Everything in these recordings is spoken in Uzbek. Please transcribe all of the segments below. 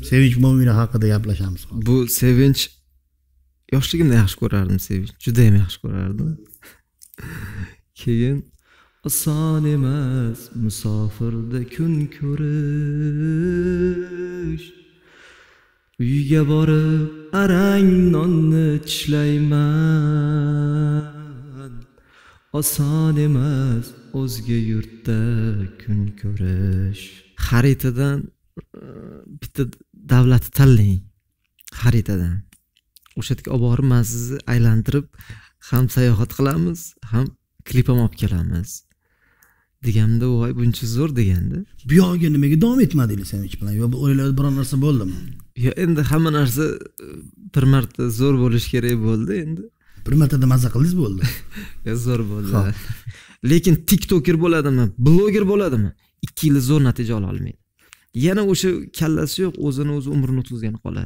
Sevinch Mo'minov haqida gaplashamiz. Bu Sevinch yoshligimda yaxshi ko'rardim, Sevinch. Juda ham yaxshi ko'rardim. Keyin oson emas musofirda kun ko'rish. Uyga borib arang nonni tishlayman. Oson emas o'zga yurtda kun ko'rish. Xaritadan bitta davlatni tanlang. Xaritadan. O'sha yerga olib borib sizni aylantirib ham sayohat qilamiz, ham klip ham olib kelamiz. Deganimda voy buncha zo'r deganda. Bu yo'g'iga nimaga davom etmadingiz Sevinch bilan? Yo o'ylayotgan biror narsa bo'ldimi? Yo endi hamma narsa bir marta zo'r bo'lish kerak bo'ldi endi. Bir martada mazza qildingiz bo'ldi. Yo zo'r bo'ldi. Lekin TikToker bo'ladimi, bloger bo'ladimi? 2 yil zo'r natija ola olmaydi. Yana o'sha kallasi yo'q, o'zini o'zi umrini o'tkazgan qoladi.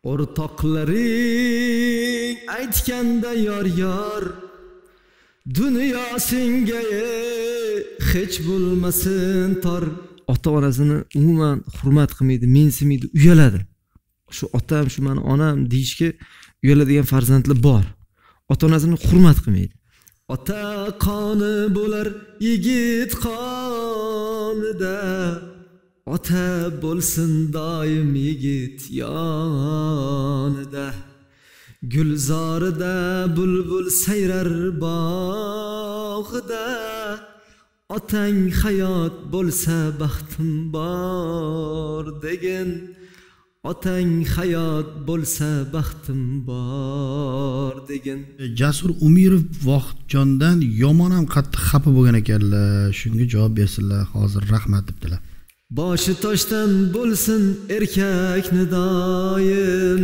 O'rtoqlaring aytganda yor dunyo senga hech bo'lmasin tor. Ota-onasini umuman hurmat qilmaydi, mensimaydi, uyaladi. Shu otam, shu meni onam deyishga uyaladigan farzandlar bor. Ota-onasini hurmat qilmaydi. Ota qoni bo'lar yigit qonida. Ota bo'lsin doim yigit yonida. Gulzorida bulbul sayrar bog'ida. Otang hayot bo'lsa baxtim bor degin. Otang hayot bo'lsa baxtim bor degin. Jasur Umirov Vohidjondan yomon ham qattiq xafa bo'lgan ekanlar. Shunga javob bersinlar. Hozir rahmat debdilar. Boshi toshdan bo'lsin erkakni doim.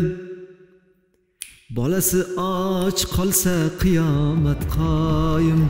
Bolasi och qolsa qiyomat qoyim.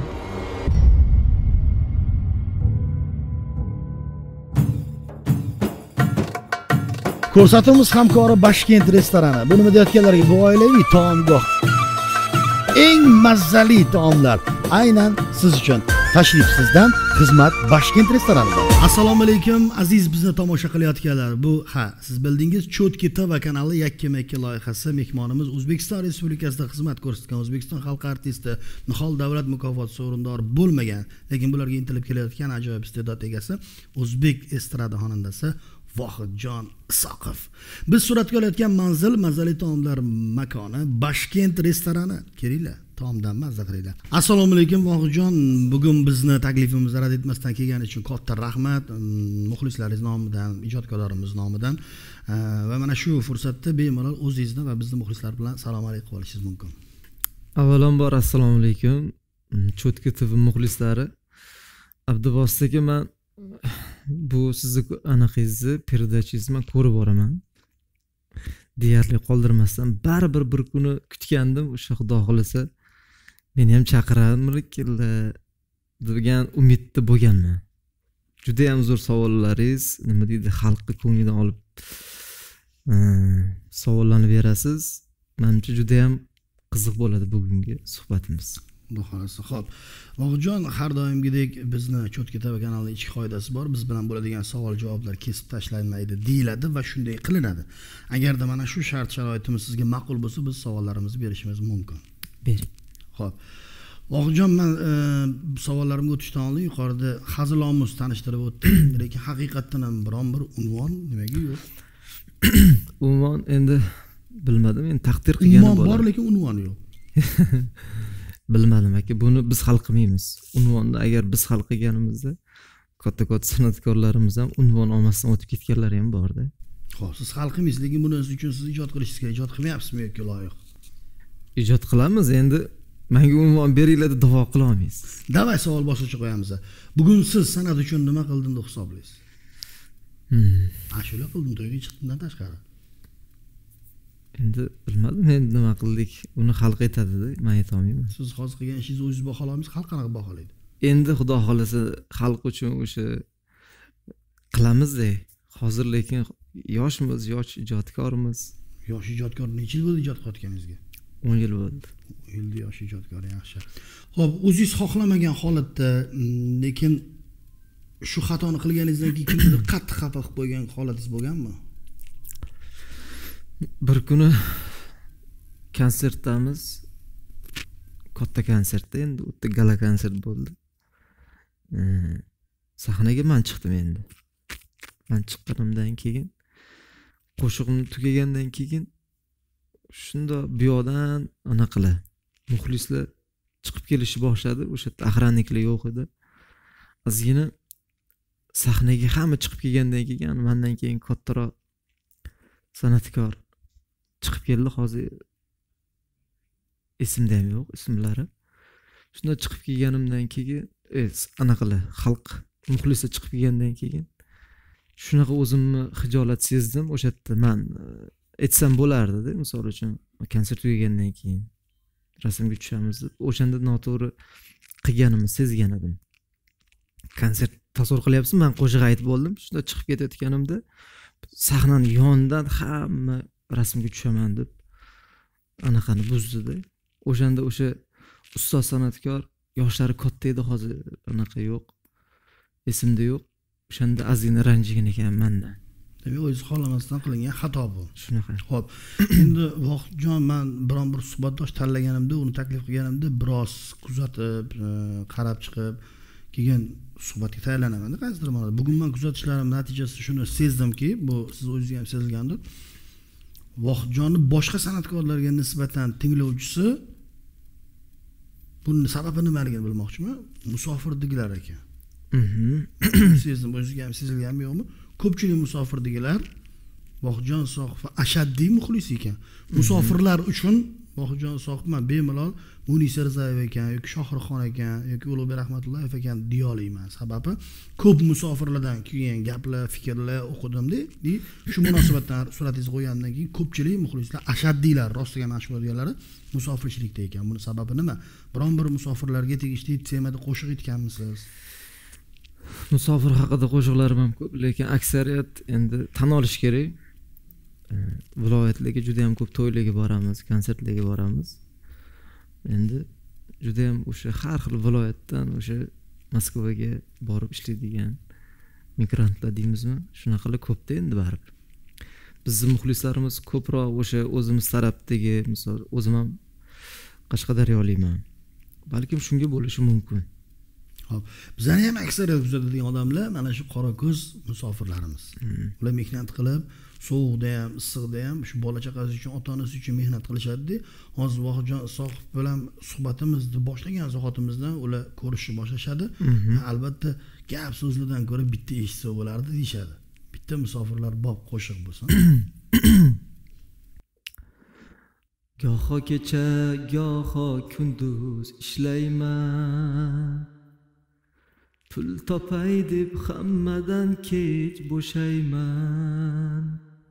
Ko'rsatuvimiz hamkori Bashkent restorani. Bu nima deyotganlarga bu oilaviy taomgoh. Eng mazali taomlar aynan siz uchun. Tashrif sizdan, xizmat Bashkent restoranida. Assalomu alaykum aziz bizni tomosha qilayotganlar. Bu siz bildingiz Chotki TV kanali yakkama-yakka loyihasi. Mehmonimiz O'zbekiston Respublikasida xizmat ko'rsatgan O'zbekiston xalq artisti, Nihol davlat mukofoti sovrindori bo'lmagan, lekin bularga intilib kelayotgan ajoyib iste'dod egasi, o'zbek estrada xonandasi Vohidjon Isoqov. Biz suratga olayotgan manzil mazali taomlar makoni Bashkent restorani. Kelinglar, taomdan mazza qilinglar. Assalomu alaykum Vohidjon. Bugun bizni taklifimizni rad etmasdan kelgani uchun katta rahmat. Muxlislaringiz nomidan, ijodkorlarimiz nomidan va mana shu fursatda bemalol o'zingizni va bizning muxlislar bilan salom alaykum qilishingiz mumkin. Avvalambor assalomu alaykum. Chotki TV muxlislari. Abdubost aka, men bu sizni anaqangizni perdachingizni ko'rib boraman. Deyarli qoldirmasdan baribir bir kuni kutgandim, o'sha Xudo xolasa meni ham chaqirarmidilar degan umidda bo'lganman. Juda ham zo'r savollaringiz, nima deydi, xalqni ko'nglidan olib savollanib berasiz. Menimcha juda ham qiziq bo'ladi bugungi suhbatimiz. Xudo xolasa. Xo'p. Vohidjon, har doimgidek bizni Chotki TV kanalining ichki qoidasi bor. Biz bilan bo'ladigan savol-javoblar kesib tashlanmaydi deyiladi va shunday qilinadi. Agarda mana shu shart-sharoitimiz sizga ma'qul bo'lsa, biz savollarimizni berishimiz mumkin. Bering. Xo'p. Vohidjon, men savollarimga o'tishdan oldin yuqorida hazilomuz tanishtirib o'tdim, lekin haqiqatan ham biron bir unvon nimaga yo'q? Unvon endi bilmadim, men taqdir qilganim unvon bor, lekin unvon yo'q. Bilmadim aka, buni biz hal qilmaymiz. Unvonni agar biz hal qilganimizda katta-katta san'atkorlarimiz ham unvon olmasdan o'tib ketganlar ham bor-da. Xo'p, siz hal qilmaysiz, lekin buni uchun siz ijod qilishingiz kerak. Ijod qilmayapsizmi yoki loyiq? Ijod qilamiz, endi menga unvon beringlar deb da'vo qila olmaysiz. Davay savol boshqacha qo'yamiz. Bugun siz san'at uchun nima qildim deb hisoblaysiz? Ashula qildim, to'yga chiqdimdan tashqari. Endi bilmadim, endi nima qildik, uni xalq aytadi-da, men ayta olmayman. Siz hozir qilgan ishingizni o'zingiz baholaysiz, xalq qanaqa baholaydi? Endi Xudo xolasa xalq uchun o'sha qilamiz-da. Hozir lekin yoshmiz, yosh ijodkormiz. Yosh ijodkor necha yil bo'ldi ijod qilayotganingizga? 10 yil bo'ldi. 10 yilda yosh ijodkor, yaxshi. Xo'p, o'zingiz xohlamagan holatda, lekin shu xatoni qilganingizdan keyin kimdir qattiq xafa qilib qo'ygan holatingiz bo'lganmi? Bir kuni konsertdamiz. Katta konsertda endi o'tda gala konsert bo'ldi. Sahnaga men chiqdim endi. Men chiqqanimdan keyin qo'shig'im tugagandan keyin shunda bu yoqdan anaqalar muxlislar chiqib kelishni boshladi. O'sha yerda охранникlar yo'q edi. Ozgina sahnaga hamma chiqib kelgandan keyin mendan keyin kattaroq san'atkor chiqib keldi. Hozir esimda ham yo'q ismlari. Shunda chiqib kelganimdan keyin anaqalar xalq muxlislar chiqib kelgandan keyin shunaqa o'zimni xijolat sezdim. O'sha yerda men aytsam bo'lardi-da, misol uchun konsert tugagandan keyin rasmga tushamiz deb. O'shanda noto'g'ri qilganimni sezgan edim. Konsert tasavvur qilyapsiz, men qo'shiq aytib bo'ldim. Shunda chiqib ketayotganimda sahnani yonidan hamma rasmga tushaman deb anaqani buzdi-da. O'shanda o'sha ustoz san'atkor yoshlari katta edi, hozir anaqa yo'q. Esimda yo'q. O'shanda ozgina ranjigan ekan mendan. Demak, o'zingiz xohlamasdan qilingan xato bu. Shunaqa. Xo'p. Endi Vohidjon, men biron bir suhbatdosh tanlaganimda, uni taklif qilganimda biroz kuzatib, qarab chiqib keyin suhbatga tayyorlanaman. Qaysidir ma'noda bugun men kuzatishlarim natijasida shuni sezdimki, bu siz o'zingizga ham sezilgandir. Vohidjonni boshqa san'atkorlarga nisbatan tinglovchisi buning sababi nimaligini bilmoqchiman. Musofirdigilar ekan. Sezdim, o'zingizga ham sezilganmi yo'qmi? Ko'pchilik musofirdigilar Vohidjon Soqov ashaddiy muxlis ekan. Musofirlar uchun Vohidjon Soqov men bemalol Munisa Rizayeva ekan yoki Shohruxxon ekan yoki Ulug'bek Rahmatullayev ekan deya olmayman. Sababi ko'p musofirlardan kelgan gaplar, fikrlar o'qidimda. Shu munosabatdan suratingizni qo'ygandan keyin ko'pchilik muxlislar ashaddiylar, rostiga mashhur bo'lganlari musofirchilikda ekan. Buning sababi nima? Biron bir musofirlarga tegishli temada qo'shiq aytganmisiz? Musofir haqida qo'shiqlarim ham ko'p, lekin aksariyat endi tan olish kerak. Viloyatlarga juda ham ko'p to'ylarga boramiz, konsertlarga boramiz. Endi juda ham o'sha har xil viloyatdan o'sha Moskvaga borib ishlaydigan migrantlar deymizmi? Shunaqalar ko'pda endi baribir. Bizning muxlislarimiz ko'proq o'sha o'zimiz tarafdagi, misol o'zim ham Qashqadaryolikman. Balkim shunga bo'lishi mumkin. Xo'p, bizlarni ham aksariyat kuzatadigan odamlar mana shu qora ko'z musofirlarimiz. Ular mehnat qilib, sovuqda ham, issiqda ham shu bola chaqasi uchun, ota-onasi uchun mehnat qilishadi. Hozir Vohidjon Soqov bilan suhbatimizni boshlagan zahotimizdan ular ko'rishni boshlashadi. Albatta, gap so'zlardan ko'ra bitta eshitsa bo'lardi deyshadi. Bitta musofirlar bob qo'shiq bo'lsin. Goho kecha, goho kunduz ishlayman. Pul topay deb hammadan kech bo'shayman.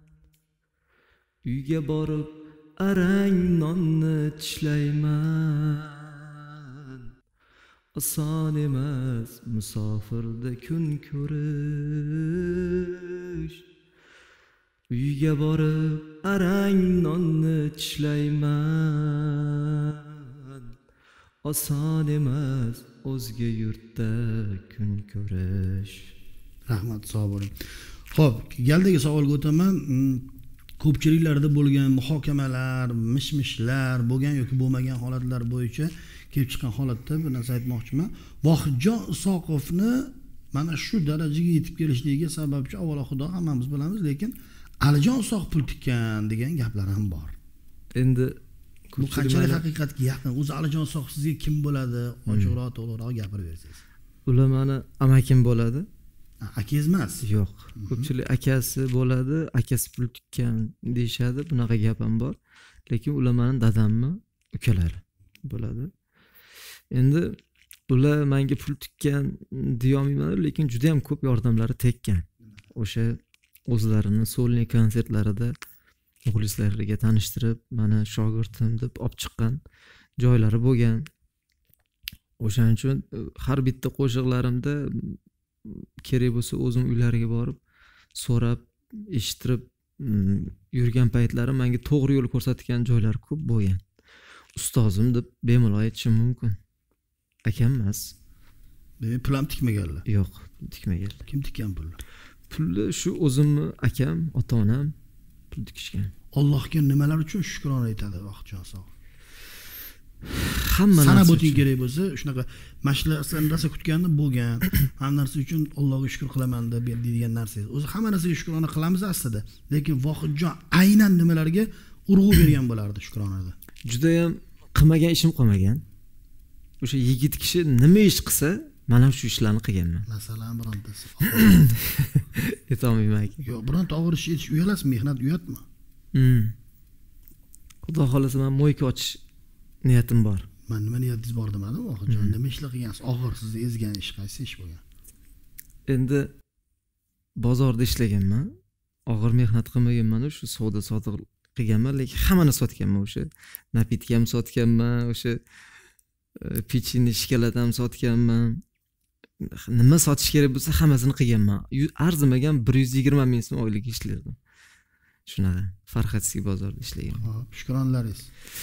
Uyga borib arang nonni tishlayman. Oson emas musofirda kun ko'rish. Uyga borib arang nonni tishlayman. Oson emas o'zga yurtda kun ko'rish. Rahmat, sog' bo'ling. Xo'p, galdagi savolga o'taman. Ko'pchiliklarda bo'lgan muhokamalar, mishmishlar bo'lgan yoki bo'lmagan holatlar bo'yicha kelib chiqqan holatda bir narsa aytmoqchiman. Vohidjon Soqovni mana shu darajaga yetib kelishligiga sababchi avvalo Xudo, hammamiz bilamiz, lekin Alijon Soqov pul tikkan degan gaplar ham bor. Endi bu qanchalik haqiqatga yaqin? O'zi Alijon Soqov sizga kim bo'ladi? Ochiqroq, to'g'riroq gapirib bersangiz. Ular meni amakim bo'ladi. Akangiz emas? Yo'q. Ko'pchilik akasi bo'ladi, akasi pul tikkan deyshadi. Bunaqa gap ham bor. Lekin ular meni dadammi, ukalari bo'ladi. Endi ular menga pul tikkan deya olmayman, lekin juda ham ko'p yordamlari tekkan. O'sha o'zlarini solniy konsertlarida muxlislarga tanishtirib, mana shogirdim deb olib chiqqan joylari bo'lgan. O'shaning uchun har bitta qo'shiqlarimda kerak bo'lsa o'zim uylariga borib, so'rab, eshittirib yurgan paytlarim menga to'g'ri yo'l ko'rsatgan joylar ko'p bo'lgan. Ustozim deb bemalol aytishim mumkin. Akam emas. Pul ham tikmaganlar? Yo'q, tikmaganlar. Kim tikkan pulni? Pulni shu o'zimni akam, ota-onam pul tikishgan. Allohga nimalar uchun shukrona aytadi vaqtjon sog'? Hamma Sana narsa bo'ting uchun. kerak bo'lsa, shunaqa mashlarsan narsa kutganda bo'lgan, hamma narsa uchun Allohga shukr qilaman deb deydigan narsangiz. O'zi hamma narsaga shukrona qilamiz aslida, lekin Vohidjon aynan nimalarga urg'u bergan bo'lardi shukronada? Juda ham qilmagan ishim qolmagan. O'sha yigit kishi nima ish qilsa, men ham shu ishlarni qilganman. Masalan, birontasi. Aytolmayman aka. Yo'q, bironta og'ir ish etish uyalasiz, mehnat uyatmi? Xudo xolasa men mo'yka ochish niyatim bor. Men nima niyatingiz bor demadim, Vohidjon. Nima ishlar qilgansiz? Og'ir sizni ezgan ish qaysi ish bo'lgan? Endi bozorda ishlaganman. Og'ir mehnat qilmaganman, shu savdo sotiq qilganman, lekin hammani sotganman o'sha. Napitka ham sotganman, o'sha pechini shikolat ham sotganman. Nima sotish kerak bo'lsa hammasini qilganman. Arzimagan 120 ming so'm oylik ishlardim. Shunaqa Farxatskiy bozorda ishlaganman. Xo'p, shukronlaringiz.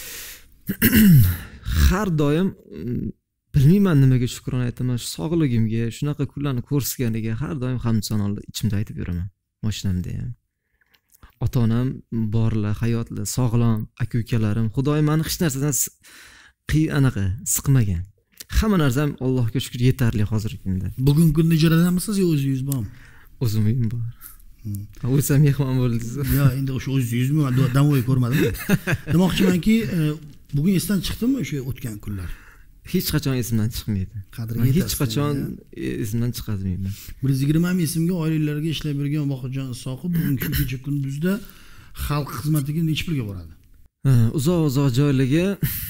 Har doim bilmayman nimaga shukrona aytaman. Shu sog'ligimga, shunaqa kunlarni ko'rsatganiga har doim hamd sanolar ichimda aytib yuraman. Mashinamda ham. Ota-onam borlar, hayotlar, sog'lom, aka-ukalarim, Xudoyim meni hech narsadan anaqa siqmagan. Hamma narsam Allohga shukr yetarli hozirgi kunda. Bugungi kunda ijaradamisiz yo o'zingiz bormi? O'zim uyim bor. O'zim mehmon bo'ldingiz. Yo, endi o'sha o'zingizmi damoy ko'rmadim. Demoqchimanki, bugun esdan chiqdimi o'sha o'tgan kunlar? Hech qachon esimdan chiqmaydi. Qadriga Hech qachon esimdan chiqazmayman. 120 ming so'mga oyliklarga ishlab yurgan Vohidjon Isoqov bugungi kecha kunduzda xalq xizmatiga necha pulga boradi? Uzoq joylarga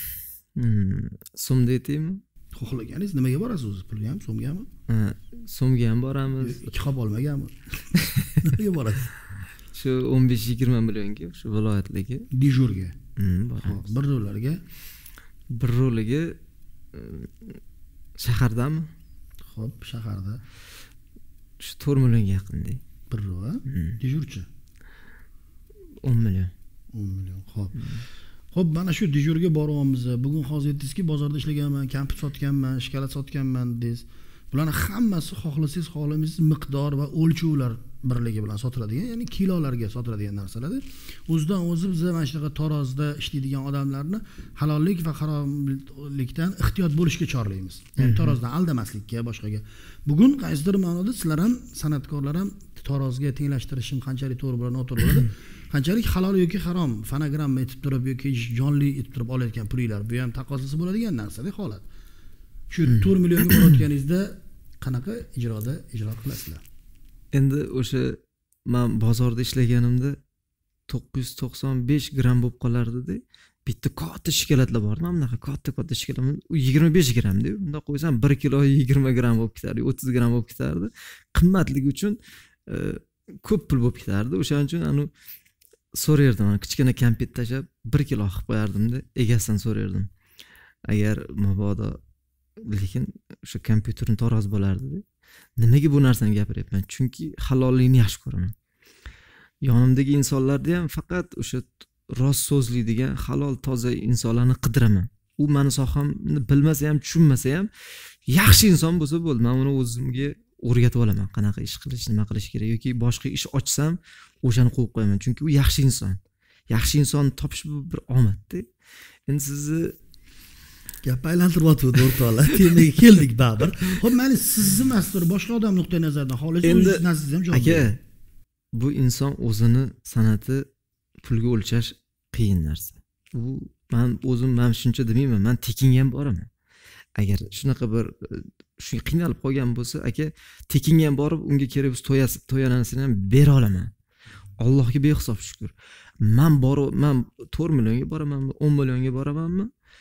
so'mda aytaymi? Xohlaganingiz nimaga borasiz o'zi? Pulga ham, so'mgami? So'mga ham boramiz. Ikki qop olmaganmi? Nimaga borasiz? Shu 15-20 millionga shu viloyatlarga Dijurga. boramiz. Bir rollarga, Bir roliga shahardami? xo'p, shaharda Shu 4 millionga yaqinda. bir rol, dijurchi 10 million. 10 million. Xo'p. Xo'p, mana shu dijurga boryapmiz. Bugun hozir aytdingizki, bozorda ishlaganman, kampir sotganman, shikolat sotganman dedingiz. Bularni hammasi xohlasangiz, xohlamaysiz miqdor va o'lchovlar birligi bilan sotiladigan, ya'ni kilolarga sotiladigan narsalardir. O'zidan o'zi biz mana shunaqa tarozda ishlaydigan odamlarni halollik va haromlikdan ehtiyot bo'lishga chorlaymiz. Ya'ni tarozdan aldamaslikka, boshqaga. Bugun qaysidir ma'noda sizlar ham, san'atkorlar ham tarozga tenglashtirishim qanchalik to'g'ri bo'ladi, noto'g'ri bo'ladi. Qanchalik halol yoki harom fonogramma aytib turib yoki jonli aytib turib olayotgan pulinglar, bu ham taqozosi bo'ladigan narsa-da holat. Shu 4 millionga borayotganingizda qanaqa ijro qilasizlar? Endi o'sha men bozorda ishlaganimda 995 gram bo'lib qolardi-da. Bitta katta shikolatlar bor, mana bunaqa katta shikolat. U 25 gramda. Bunda qo'ysam 1 kilo 20 gram bo'lib ketardi, 30 gram bo'lib ketardi. Qimmatligi uchun ko'p pul bo'lib ketardi. O'shaning uchun anu so'rardim, kichkina kompyut tashab 1 kilo qilib qo'yardim-da, egasidan so'rardim. Agar mabodo lekin o'sha kompyuterni taroz bo'lardi-da. Nimaga bu narsani gapiryapman? Chunki halollikni yaxshi ko'raman. Yonimdagi insonlarda ham faqat o'sha rost so'zlaydigan, halol, toza insonlarni qidiraman. U meni sohamni bilmasa ham, tushunmasa ham yaxshi inson bo'lsa bo'ldi. Men uni o'zimga o'rgatib olaman, qanaqa ish qilish, nima qilish kerak yoki boshqa ish ochsam, o'shani qo'yib qo'yaman. Chunki u yaxshi inson. Yaxshi insonni topish bu bir omadda. Endi sizni gap aylantirib o'tdi o'rtoqlar. Temaga keldik baribir. Xo'p, mayli, sizni mastur boshqa odam nuqtai nazaridan xohlasangiz o'zingiz nazarsiz ham javob bering. Aka, bu inson o'zini san'ati pulga o'lchash qiyin narsa. U men o'zim shuncha demayman, men tekinga ham boraman. Agar shunaqa bir shu qiynalib qolgan bo'lsa, aka, tekinga ham borib, unga kerak bo'lsa to'yanarsini ham bera olaman. Allohga behisob shukr. Men 4 millionga boramanmi, 10 millionga boramanmi?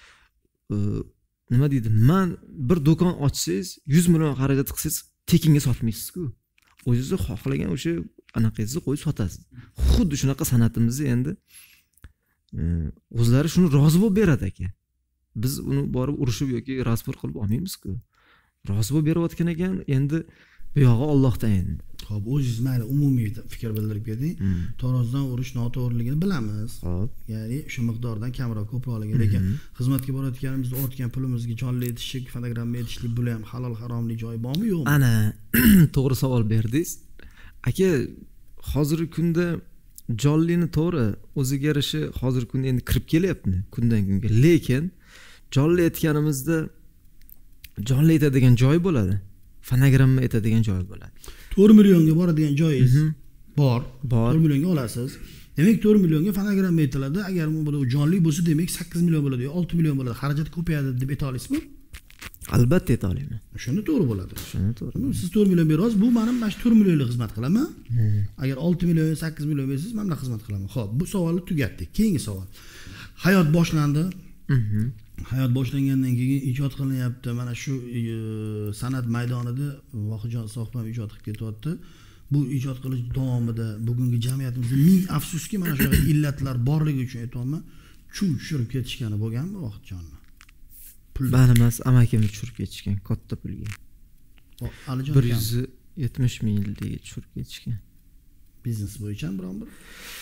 Nima deydi? Men bir do'kon ochsangiz, 100 million xarajat qilsangiz, tekinga sotmaysiz-ku. O'zingiz xohlagan o'sha anaqangizni qo'yib sotasiz. Xuddi shunaqa san'atimizni endi o'zlari shuni rozi bo'lib beradi aka. Biz uni borib urushib yoki rasvor qilib olmaymiz-ku. Rozi bo'lib berayotgan ekan, endi bu yog'i Allohdan endi. Xo'p, o'zingiz mayli umumiy fikr bildirib berding. Tarozdan urush noto'g'riligini bilamiz. Xo'p. Ya'ni o'sha miqdordan kamroq ko'proqligi, lekin xizmatga borayotganimizda ortgan pulimizga jonli etishlik, fonogramma etishlik, bu ham halol haromli joyi bormi, yo'qmi? Ana, to'g'ri savol berdingiz. Aka, hozirgi kunda jonlini to'g'ri o'ziga yarasha hozirgi kunda endi kirib kelyapti kundan kunga, lekin jonli aytganimizda jonli aytadigan joy bo'ladi, fonogramma aytadigan joy bo'ladi. 4 millionga boradigan joyingiz bor. Bor. 4 millionga olasiz. Demak 4 millionga fonogramma aytiladi. Agar bu jonli bo'lsa, demak 8 million bo'ladi yo 6 million bo'ladi. Xarajat ko'payadi deb ayta olasizmi? Albatta ayta olaman. Shunda to'g'ri bo'ladi. Shuni to'g'ri. Siz 4 million berasiz, bu mening mana shu 4 millionlik xizmat qilaman. Agar 6 million, 8 million bersangiz, men bunday xizmat qilaman. Xo'p, bu savolni tugatdik. Keyingi savol. Hayot boshlandi. Hayot boshlangandan keyin ijod qilinyapti. Mana shu san'at maydonida Vohidjon Sohib ham ijod qilib ketyapti. Bu ijod qilish davomida bugungi jamiyatimizda ming afsuski mana shu illatlar borligi uchun aytayapman, chuv tushirib ketishgani bo'lganmi Vohidjonni? Mani emas, amakimni tushirib ketishgan katta pulga. Alijon 170 ming yilga tushirib ketishgan. Biznes bo'yicha biron bir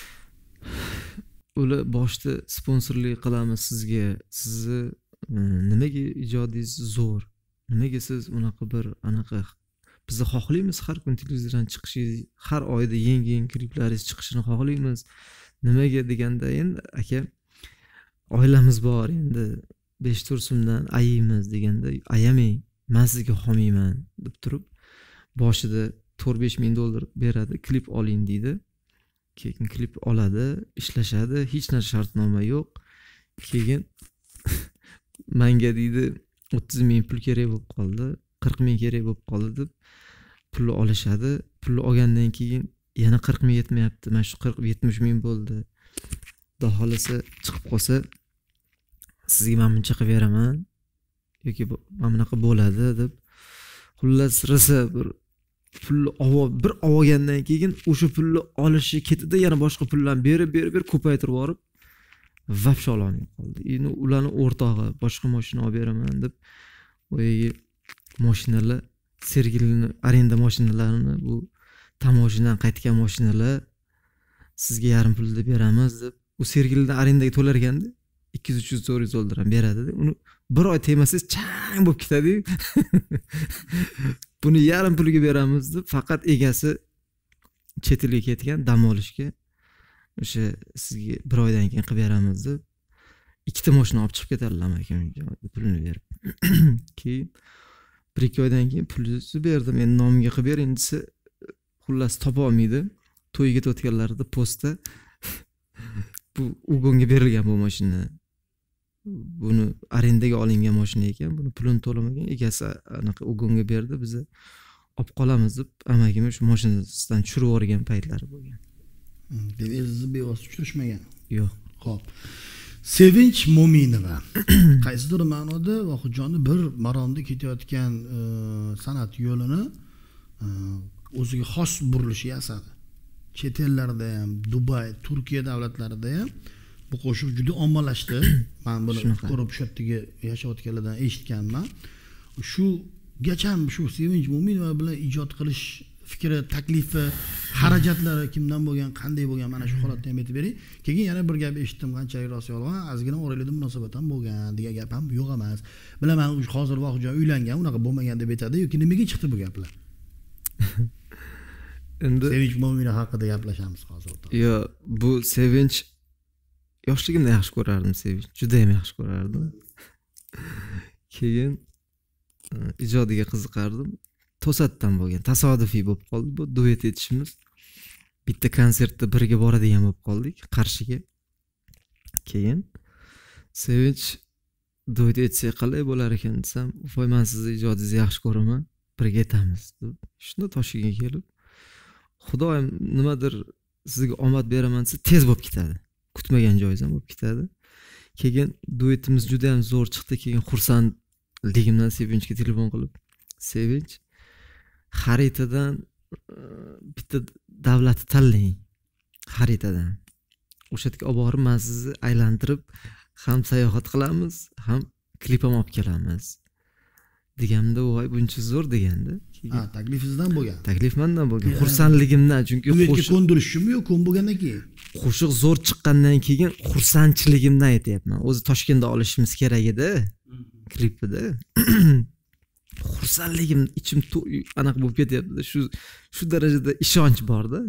ular boshda sponsorlik qilamiz sizga. Sizni nimaga ijodingiz zo'r? Nimaga siz unaqa bir anaqa biz xohlaymiz har kun televizordan chiqishingiz, har oyda yangi kliplaringiz chiqishini xohlaymiz. Nimaga deganda endi aka oilamiz bor, endi 5-4 so'mdan ayaymiz deganda, ayamang, men sizga homiyman deb turib boshida 4-5 ming dollar beradi, klip oling deydi. Keyin klip oladi, ishlashadi, hech narsa shartnoma yo'q. Keyin menga deydi 30 ming pul kerak bo'lib qoldi, 40 ming kerak bo'lib qoldi deb pulni olishadi. Pulni olgandan keyin yana 40 ming yetmayapti. Mana shu 40-70 ming bo'ldi. Xudo xolasa chiqib qolsa sizga men buncha qilib beraman yoki mana bunaqa bo'ladi deb, xullas rosa bir pulni bir olgandan keyin o'sha pulni olishi ketdi, yana boshqa pullarni berib ko'paytirib borib vobshe ololmay qoldi. Endi ularni o'rtog'i boshqa mashina olib beraman deb o'yga mashinalar, Sergelini arenda mashinalarini, bu tamoshidan qaytgan mashinalar sizga yarim pulda beramiz deb, u Sergelidan arendaga to'lar ekanda 200-300 dollar ham beradi. Uni bir oy tegmasangiz chang bo'lib ketadi. Buni yarim pulga beramiz deb, faqat egasi chet elga ketgan dam olishga, o'sha sizga bir oydan keyin qilib beramiz deb 2 ta mashina olib chiqib ketadilar akamga pulini berib. Keyin 1-2 oydan keyin pulni berdim. Endi nomiga qilib ber, endi xullas topa olmaydi. To'yga ketayotganlarida postda bu ugonga berilgan bu mashina. Buni arendaga olingan mashina ekan, buni pulini to'lamagan, egasi anaqa ugonga berdi, biz olib qolamiz deb amakim shu mashinasidan tushirib yuborgan paytlari bo'lgan. Sizni bevosita tushirishmagan. Yo'q. Xo'p. Sevinch Mo'minova qaysidir ma'noda Vohidjonni bir maromda ketayotgan san'at yo'lini o'ziga xos burilishi yasadi. Chet ellarda ham, Dubay, Turkiya davlatlarida ham bu qo'shiq juda ommalashdi. Men buni ko'rib shu yerga yashayotganlardan eshitganman. Shugacha shu Sevinch Mo'minova bilan ijod qilish fikri, taklifi, xarajatlari kimdan bo'lgan, qanday bo'lgan, mana shu holatni ham aytib bering. Keyin yana bir gap eshitdim, qanchalik rost yolg'on, ozgina oranglarda munosabat ham bo'lgan degan gap ham yo'q emas. Bilaman, hozir Vohidjon uylangan, unaqa bo'lmagan deb aytadi yoki nimaga chiqdi bu gaplar? Endi Sevinch Mo'minova haqida gaplashamiz hozir. Yo, bu Sevinch yoshligimda yaxshi ko'rardim, Sevinch. Juda ham yaxshi ko'rardim. Keyin ijodiga qiziqardim. To'satdan bo'lgan, tasodifiy bo'lib qoldi bu duet etishimiz. Bitta konsertda birga boradigan bo'lib qoldik Qarshiga. Keyin Sevinch duet etsak qalay bo'lar ekan desam, "Voy, men sizni ijodingizni yaxshi ko'raman, birga etamiz" deb. Shunda Toshkentga kelib, Xudoyim nimadir sizga omad beraman desa tez bo'lib ketadi. Kutmagan joyingizdan bo'lib ketadi. Keyin duetimiz juda ham zo'r chiqdi. Keyin xursandligimdan Sevinchga telefon qilib, "Sevinch, xaritadan bitta davlatni tanlang. Xaritadan. O'sha yerga olib borib, men sizni aylantirib ham sayohat qilamiz, ham klip ham olib kelamiz." deganimda, "Voy, buncha zo'r" deganda. Taklifingizdan bo'lgan. Taklif mendan bo'lgan. Xursandligimdan, chunki qo'shiq ko'ndirishmi yo'q, ko'n bo'lgandan keyin. Qo'shiq zo'r chiqqandan keyin xursandchiligimdan aytayapman. O'zi Toshkentda olishimiz kerak edi klipida. Xursandligim ichim anaqa bo'lib ketyapti. Shu darajada ishonch bor-da.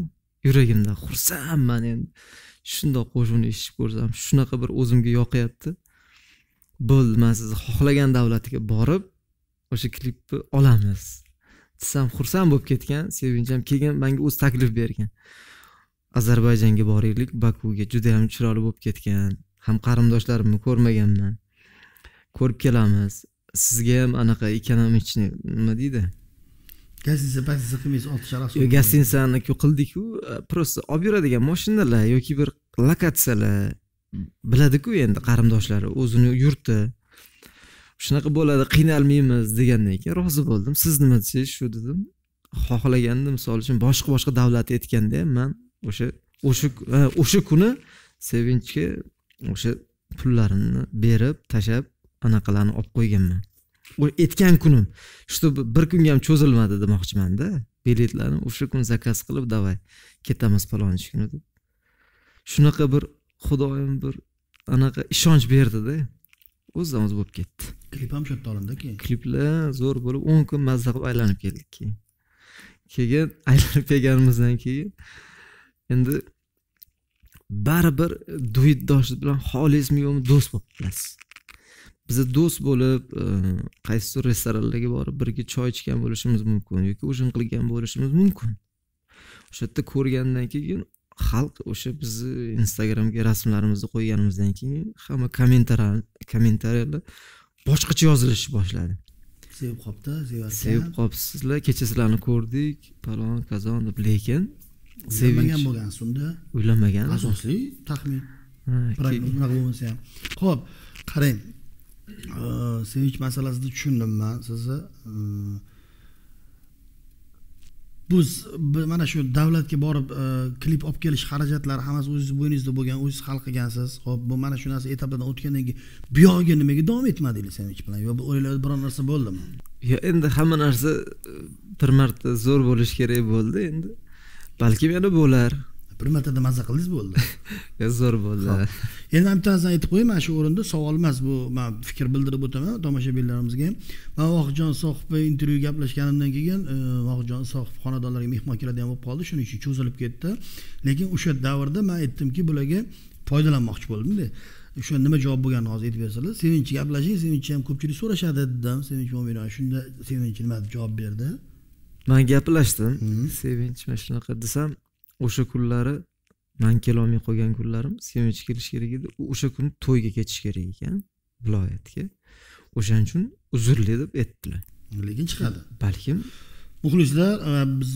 yuragimda xursandman endi. Shundoq qo'shiqni eshitib ko'rsam, shunaqa bir o'zimga yoqayapti. Bo'ldi, men sizni xohlagan davlatiga borib, o'sha klipni olamiz. Desam xursand bo'lib ketgan, sevinchim kelgan, menga o'z taklif bergan. Ozarbayjonga boraylik, Bakuga juda ham chiroyli bo'lib ketgan. Ham qarindoshlarimni ko'rmaganman. Ko'rib kelamiz. Sizga ham anaqa ekonomichni nima deydi? Gastiniца qilmaysiz, 6 sharaf. Yo, gastinicsani qildik-ku, просто olib yuradigan mashinalar yoki bir lokatsiyalar biladi-ku endi qarindoshlari, o'zini yurti. Shunaqa bo'ladi, qiynalmaymiz degandan keyin rozi bo'ldim. Siz nima deysiz, shu dedim. Xohlagandim, misol uchun boshqa davlat aytganda ham men o'sha kuni Sevinchga o'sha pullarimni berib, tashab, anaqalarni olib qo'yganman. O aytgan kunim, shu bir kunga ham cho'zilmadi demoqchiman-da. Biletlarni o'sha kun zakaz qilib, davay, ketamiz palonchi kuni deb. Shunaqa bir Xudoyim bir anaqa ishonch berdi-da. O'zidan o'zi bo'lib ketdi. Klip ham shu yerda olindi keyin. Kliplar zo'r bo'lib 10 kun mazza qilib aylanib keldik keyin. Keyin aylanib kelganimizdan keyin endi baribir duetdoshlik bilan xolismi yo'qmi do'st bo'lib qolasiz. Biz do'st bo'lib, qaysi restoranlarga borib birga choy ichgan bo'lishimiz mumkin yoki o'yin qilgan bo'lishimiz mumkin. O'sha yerda ko'rgandan keyin xalq o'sha bizni Instagramga rasmlarimizni qo'yganimizdan keyin hamma kommentariyalar boshqacha yozilishni boshladi. Sevib qopti, sevib qopsizlar, kecha sizlarni ko'rdik, palon, kazon deb, lekin sevingan bo'lgansiz unda. O'ylamagan. Asosli taxmin. Bunaqa bo'lmasa ham. Xo'p, qarang. Sevinch masalasida tushundim men sizni. Biz mana shu davlatga borib klip olib kelish xarajatlari hammasi o'zingiz bo'yningizda bo'lgan, o'zingiz hal qilgansiz. Xo'p, bu mana shu narsa etaplardan o'tgandan keyin bu yo'lga nimaga davom etmadingiz Sevinch bilan? Yo, o'ylayotgan biror narsa bo'ldimi? Yo, endi hamma narsa bir marta zo'r bo'lish kerak bo'ldi endi. Balki yana bo'lar. Bir martada mazza qildingiz bo'ldi. Ya zo'r bo'ldi. Endi ham bittasidan aytib qo'ying, mana shu o'rinda savol emas bu, men fikr bildirib o'taman tomoshabinlarimizga. Men Vohidjon Sohibga intervyu gaplashganimdan keyin Vohidjon Sohib xonadonlarga mehmon keladigan bo'lib qoldi, shuning uchun cho'zilib ketdi. Lekin o'sha davrda men aytdimki, bularga foydalanmoqchi bo'ldim-da. O'sha nima javob bo'lganini hozir aytib bersalar, Sevinch gaplashing, Sevinch ham ko'pchilik so'rashadi dedim. Sevinch bo'lmaydi. Shunda Sevinch nima deb javob berdi? Men gaplashdim. Sevinch mana shunaqa desam, o'sha kunlari men kelolmay qolgan kunlarim Sevinch kelish kerak edi. O'sha kuni to'yga ketish kerak ekan viloyatga. O'shaning uchun uzrli deb aytdilar. Lekin chiqadi. Balkim muxlislar biz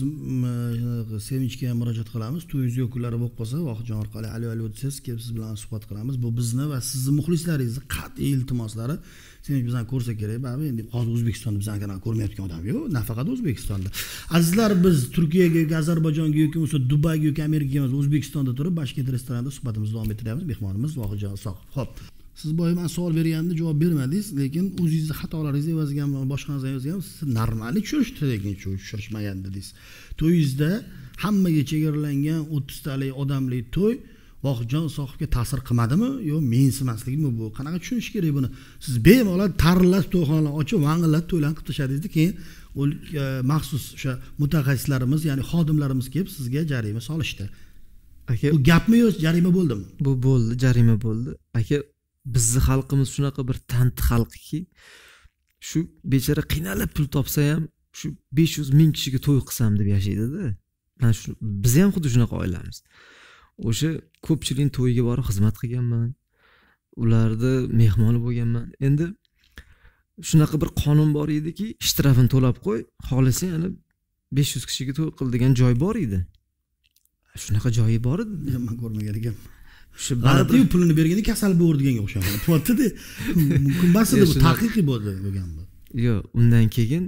Sevinchga murojaat qilamiz. To'yingiz yo'kunlari bo'lib qolsa, Vohidjon orqali alo desiz, kelib siz bilan suhbat qilamiz. Bu bizni va sizning muxlislaringizni qat'iy iltimoslari. Sevinch bizdan ko'rsa kerak. Baribir endi hozir O'zbekistonda bizdan kanal ko'rmayotgan odam yo'q, nafaqat O'zbekistonda. Azizlar, biz Turkiyaga yoki Ozarbayjonga yoki bo'lsa Dubayga yoki Amerikaga emas, O'zbekistonda turib Bashkent restoranda suhbatimizni davom ettiryapmiz. Mehmonimiz Vohidjon Sohib. Xo'p. Siz boya men savol berganimda javob bermadingiz, lekin o'zingizni xatolaringizni evazigan boshqa narsa evazigan siz normallik tushirishdi, lekin tushirishmagan dedingiz. To'yingizda hammaga chegaralangan 30 talik odamli to'y Vohidjon Sohibga ta'sir qilmadimi yo mensimaslikmi bu? Qanaqa tushunish kerak buni? Siz bemalol tarillab to'yxonalar ochib, vang'illab to'ylarni qilib tashladingiz, keyin maxsus o'sha mutaxassislarimiz, ya'ni xodimlarimiz kelib sizga jarima solishdi. Aka, bu gapmi yo jarima bo'ldimi? Bu bo'ldi, jarima bo'ldi. Aka, bizning xalqimiz shunaqa bir tanti xalqiki, shu bechara qiynalib pul topsa ham shu 500 ming kishiga to'y qilsam deb yashaydi-da. Mana shu biz ham xuddi shunaqa oilamiz. O'sha ko'pchilikning to'yiga borib xizmat qilganman. Ularda mehmoni bo'lganman. Endi shunaqa bir qonun bor ediki, ishtirafini to'lab qo'y, xohlasang yana 500 kishiga to'y qil degan joy bor edi. Shunaqa joyi bor edi. Men ko'rmagan ekanman. Shu baribir pulini berganda kasal bo'ldi deganga o'xshagan. Bo'pti-da. Mumkin emas edi, bu haqiqiy bo'lgan bu. Yo'q, undan keyin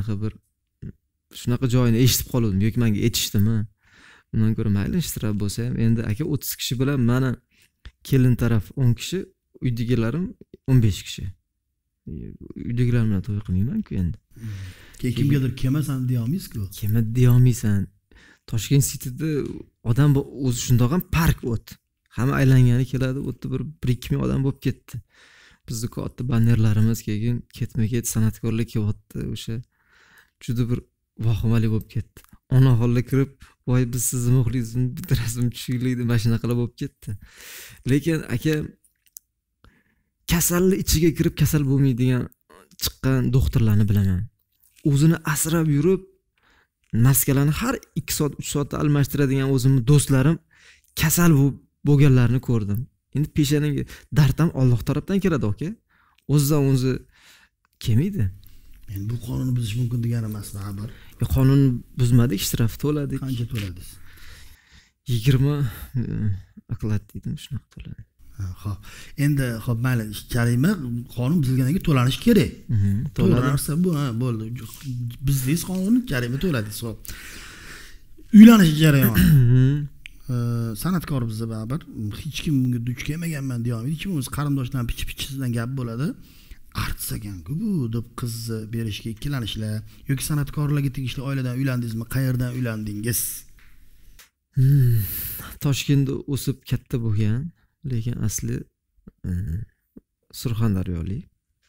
shunaqa joyini eshitib qoldim yoki menga aytishdimi? Undan ko'ra mayli ishtirab bo'lsa ham, endi aka 30 kishi bilan mana kelin taraf 10 kishi, uydagilarim 15 kishi. Uydagilar bilan to'y qilmayman-ku endi. Kimgadir kemasan deya olmaysiz-ku. Kema deya olmaysan. Toshkent Cityda odam o'zi shundoq ham park o't. Hamma aylangani keladi, o'tda bir 1-2 ming odam bo'lib ketdi. Bizning katta bannerlarimiz ketma-ket san'atkorlar kelyapti, o'sha juda bir vahimali bo'lib ketdi. ona holda kirib voy biz sizni muxlisimiz bitta rasm tushaylik deb mana shunaqalar bo'lib ketdi. Lekin aka kasallik ichiga kirib kasal bo'lmaydigan chiqqan doktorlarni bilaman. O'zini asrab yurib maskalarni har 2 soat 3 soatda almashtiradigan o'zimni do'stlarim kasal bo'lganlarni ko'rdim. Endi peshananga dard ham Alloh tarafdan keladi aka. O'zidan o'zi kelmaydi. Men bu qonunni buzish mumkin degani emas baribir. Qonun buzmadik, shtraf to'ladik. Qancha to'ladingiz? 20 oklad dedim, shunaqa to'ladim. Xo'p. Endi xo'p, mayli, jarima qonun buzilgandan keyin to'lanishi kerak. To'lanarsa bu, bo'ldi. Bizdingiz qonunni jarima to'ladingiz, xo'p. Uylanish jarayoni. San'atkor bizda baribir hech kim bunga duch kelmaganman deyolmaydi. Hech kim o'z qarindoshdan pichi-pichisidan gap bo'ladi. Artist ekan-ku bu deb qizni berishga ikkilanishlar yoki san'atkorlarga tegishli oiladan uylandingizmi? Qayerdan uylandingiz? Toshkentda o'sib katta bo'lgan, lekin asli Surxondaryolik.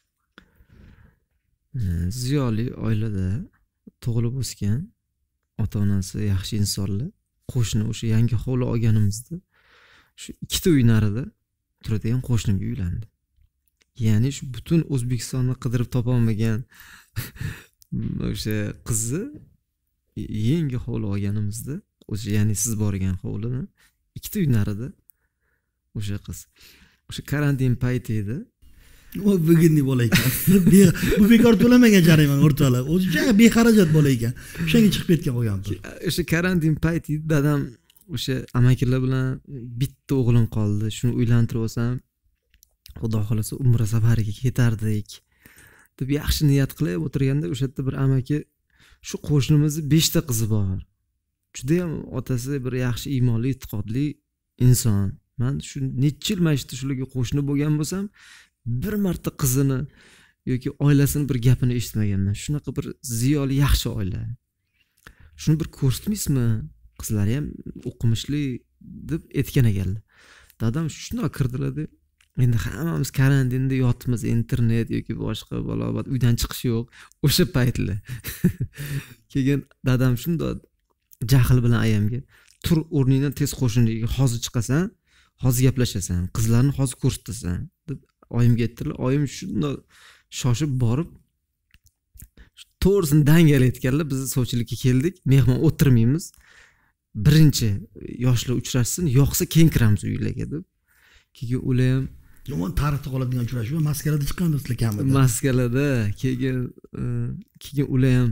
Ziyoli oilada tug'ilib o'sgan, ota-onasi yaxshi insonlar. Qo'shni o'sha yangi hovli olganimizda shu ikkita uy narida turadigan qo'shnimga uylandi. Ya'ni shu butun O'zbekistonni qidirib topa olmagan o'sha qizni yangi hovli olganimizda, o'sha ya'ni siz borgan hovlini ikkita uy narida o'sha qiz. O'sha karantin payti edi. O bugunni bola ekan. Bu bekor to'lamagan jarima o'rtalab. O'zicha bexarajat bola ekan. O'shanga chiqib ketgan bo'lgan. O'sha karantin payti dadam o'sha amakilar bilan bitta o'g'lim qoldi. Shuni uylantirib olsam, Xudo xolasa umra safariga ketardik deb yaxshi niyat qilib o'tirganda o'sha yerda bir amaki, shu qo'shnimizning 5 ta qizi bor. Juda ham otasi bir yaxshi iymonli, e'tiqodli inson. Men shu necha yil mashhur shularga qo'shni bo'lgan bo'lsam, bir marta qizini yoki oilasini bir gapini eshitmaganman. Shunaqa bir ziyoli, yaxshi oila. Shuni bir ko'rsatmaysizmi? Qizlari ham o'qimishli deb aytgan ekanlar. Dadam shunday kirdilar deb, endi hammamiz karantinda yotibmiz, internet yoki boshqa balobat, uydan chiqish yo'q. O'sha paytlar. Keyin dadam shunday jahl bilan ayamga, tur o'rningdan tez qo'shniga hozir chiqasan, hozir gaplashasan, qizlarni hozir ko'rsatasan deb oyimga aytdilar. Oyim shunday shoshib borib to'g'risini dangalayotganlar. Biz sovchilikka keldik, mehmon o'tirmaymiz. Birinchi yoshlar uchrashsin, yo'qsa keyin kiramiz uylarga deb. Keyin ular ham yomon tarixda qoladigan uchrashuv, maskalada chiqqandirsizlar kamida. Maskalada, keyin ular ham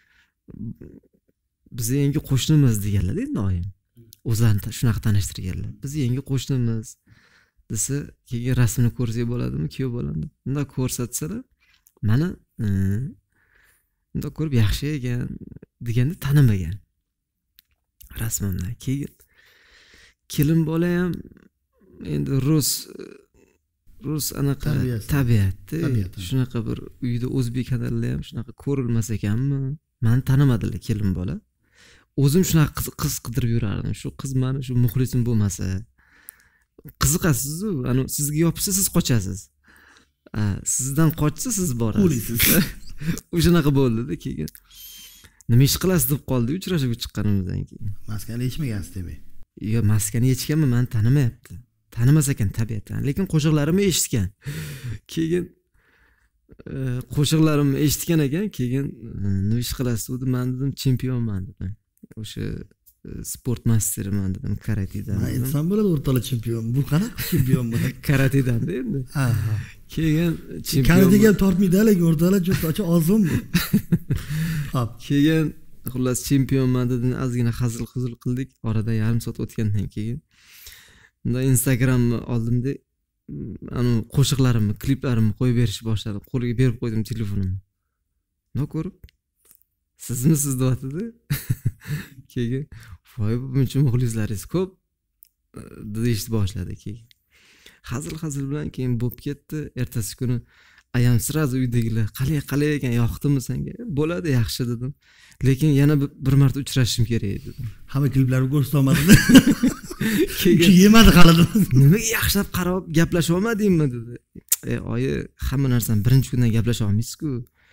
biz yangi qo'shnimiz deganlar endi oyim. O'zlarini shunaqa tanishtirganlar. Biz yangi qo'shnimiz desa, keyin rasmini ko'rsak bo'ladimi, kuyov bo'ladi. Unda ko'rsatsalar, mana unda ko'rib yaxshi ekan deganda tanimagan rasmimni. Keyin kelin bola ham endi rus anaqa tabiatda shunaqa bir uyda o'zbek kanallar ham shunaqa ko'rilmas ekanmi? Meni tanimadilar kelin bola. O'zim shunaqa qiz qidirib yurardim. Shu qiz meni shu muxlisim bo'lmasa, qiziqasiz-ku, ana sizga yopsa siz qochasiz. Sizdan qochsa siz borasiz. O'shanaqa bo'ldi-da. Keyin nima ish qilasiz deb qoldi uchrashuvga chiqqanimizdan keyin. Maskani yechmagansiz demak. Yo, maskani yechganmi, meni tanimayapti. Tanimas ekan tabiatan, lekin qo'shiqlarimni eshitgan. Keyin qo'shiqlarimni eshitgan ekan, keyin nima ish qilasiz dedi. Men dedim, chempionman dedim. O'sha sport masteriman dedim, karatedan. Men aytsam bo'ladi, o'rtoqlar chempion. Bu qanaqa chempion bu? Karatedan endi. Keyin chempion. Karatega tortmaydi, lekin o'rtoqlar cho'qqa oson bu. Xo'p, keyin xullas chempionman dedim, ozgina hazil-huzul qildik. Orada yarim soat o'tgandan keyin unda Instagramni oldimda ana qo'shiqlarimni, kliplarimni qo'yib berish boshladim. Qo'liga berib qo'ydim telefonimni. Nima ko'rib? Sizmisiz deyotdi. Keyin voy buncha muxlislaringiz ko'p deyishni boshladi. Keyin hazil bilan keyin bo'lib ketdi. Ertasi kuni ayam sirazi uydagilar qalay ekan, yoqdimi senga? Bo'ladi, yaxshi dedim. Lekin yana bir marta uchrashishim kerak dedim. Hamma kliplarni ko'rsata olmadingmi? Keyin yemadi hali. Nimaga yaxshilab qarab gaplasha olmadingmi dedi. Oyi, hamma narsani birinchi kundan gaplasha olmaysiz-ku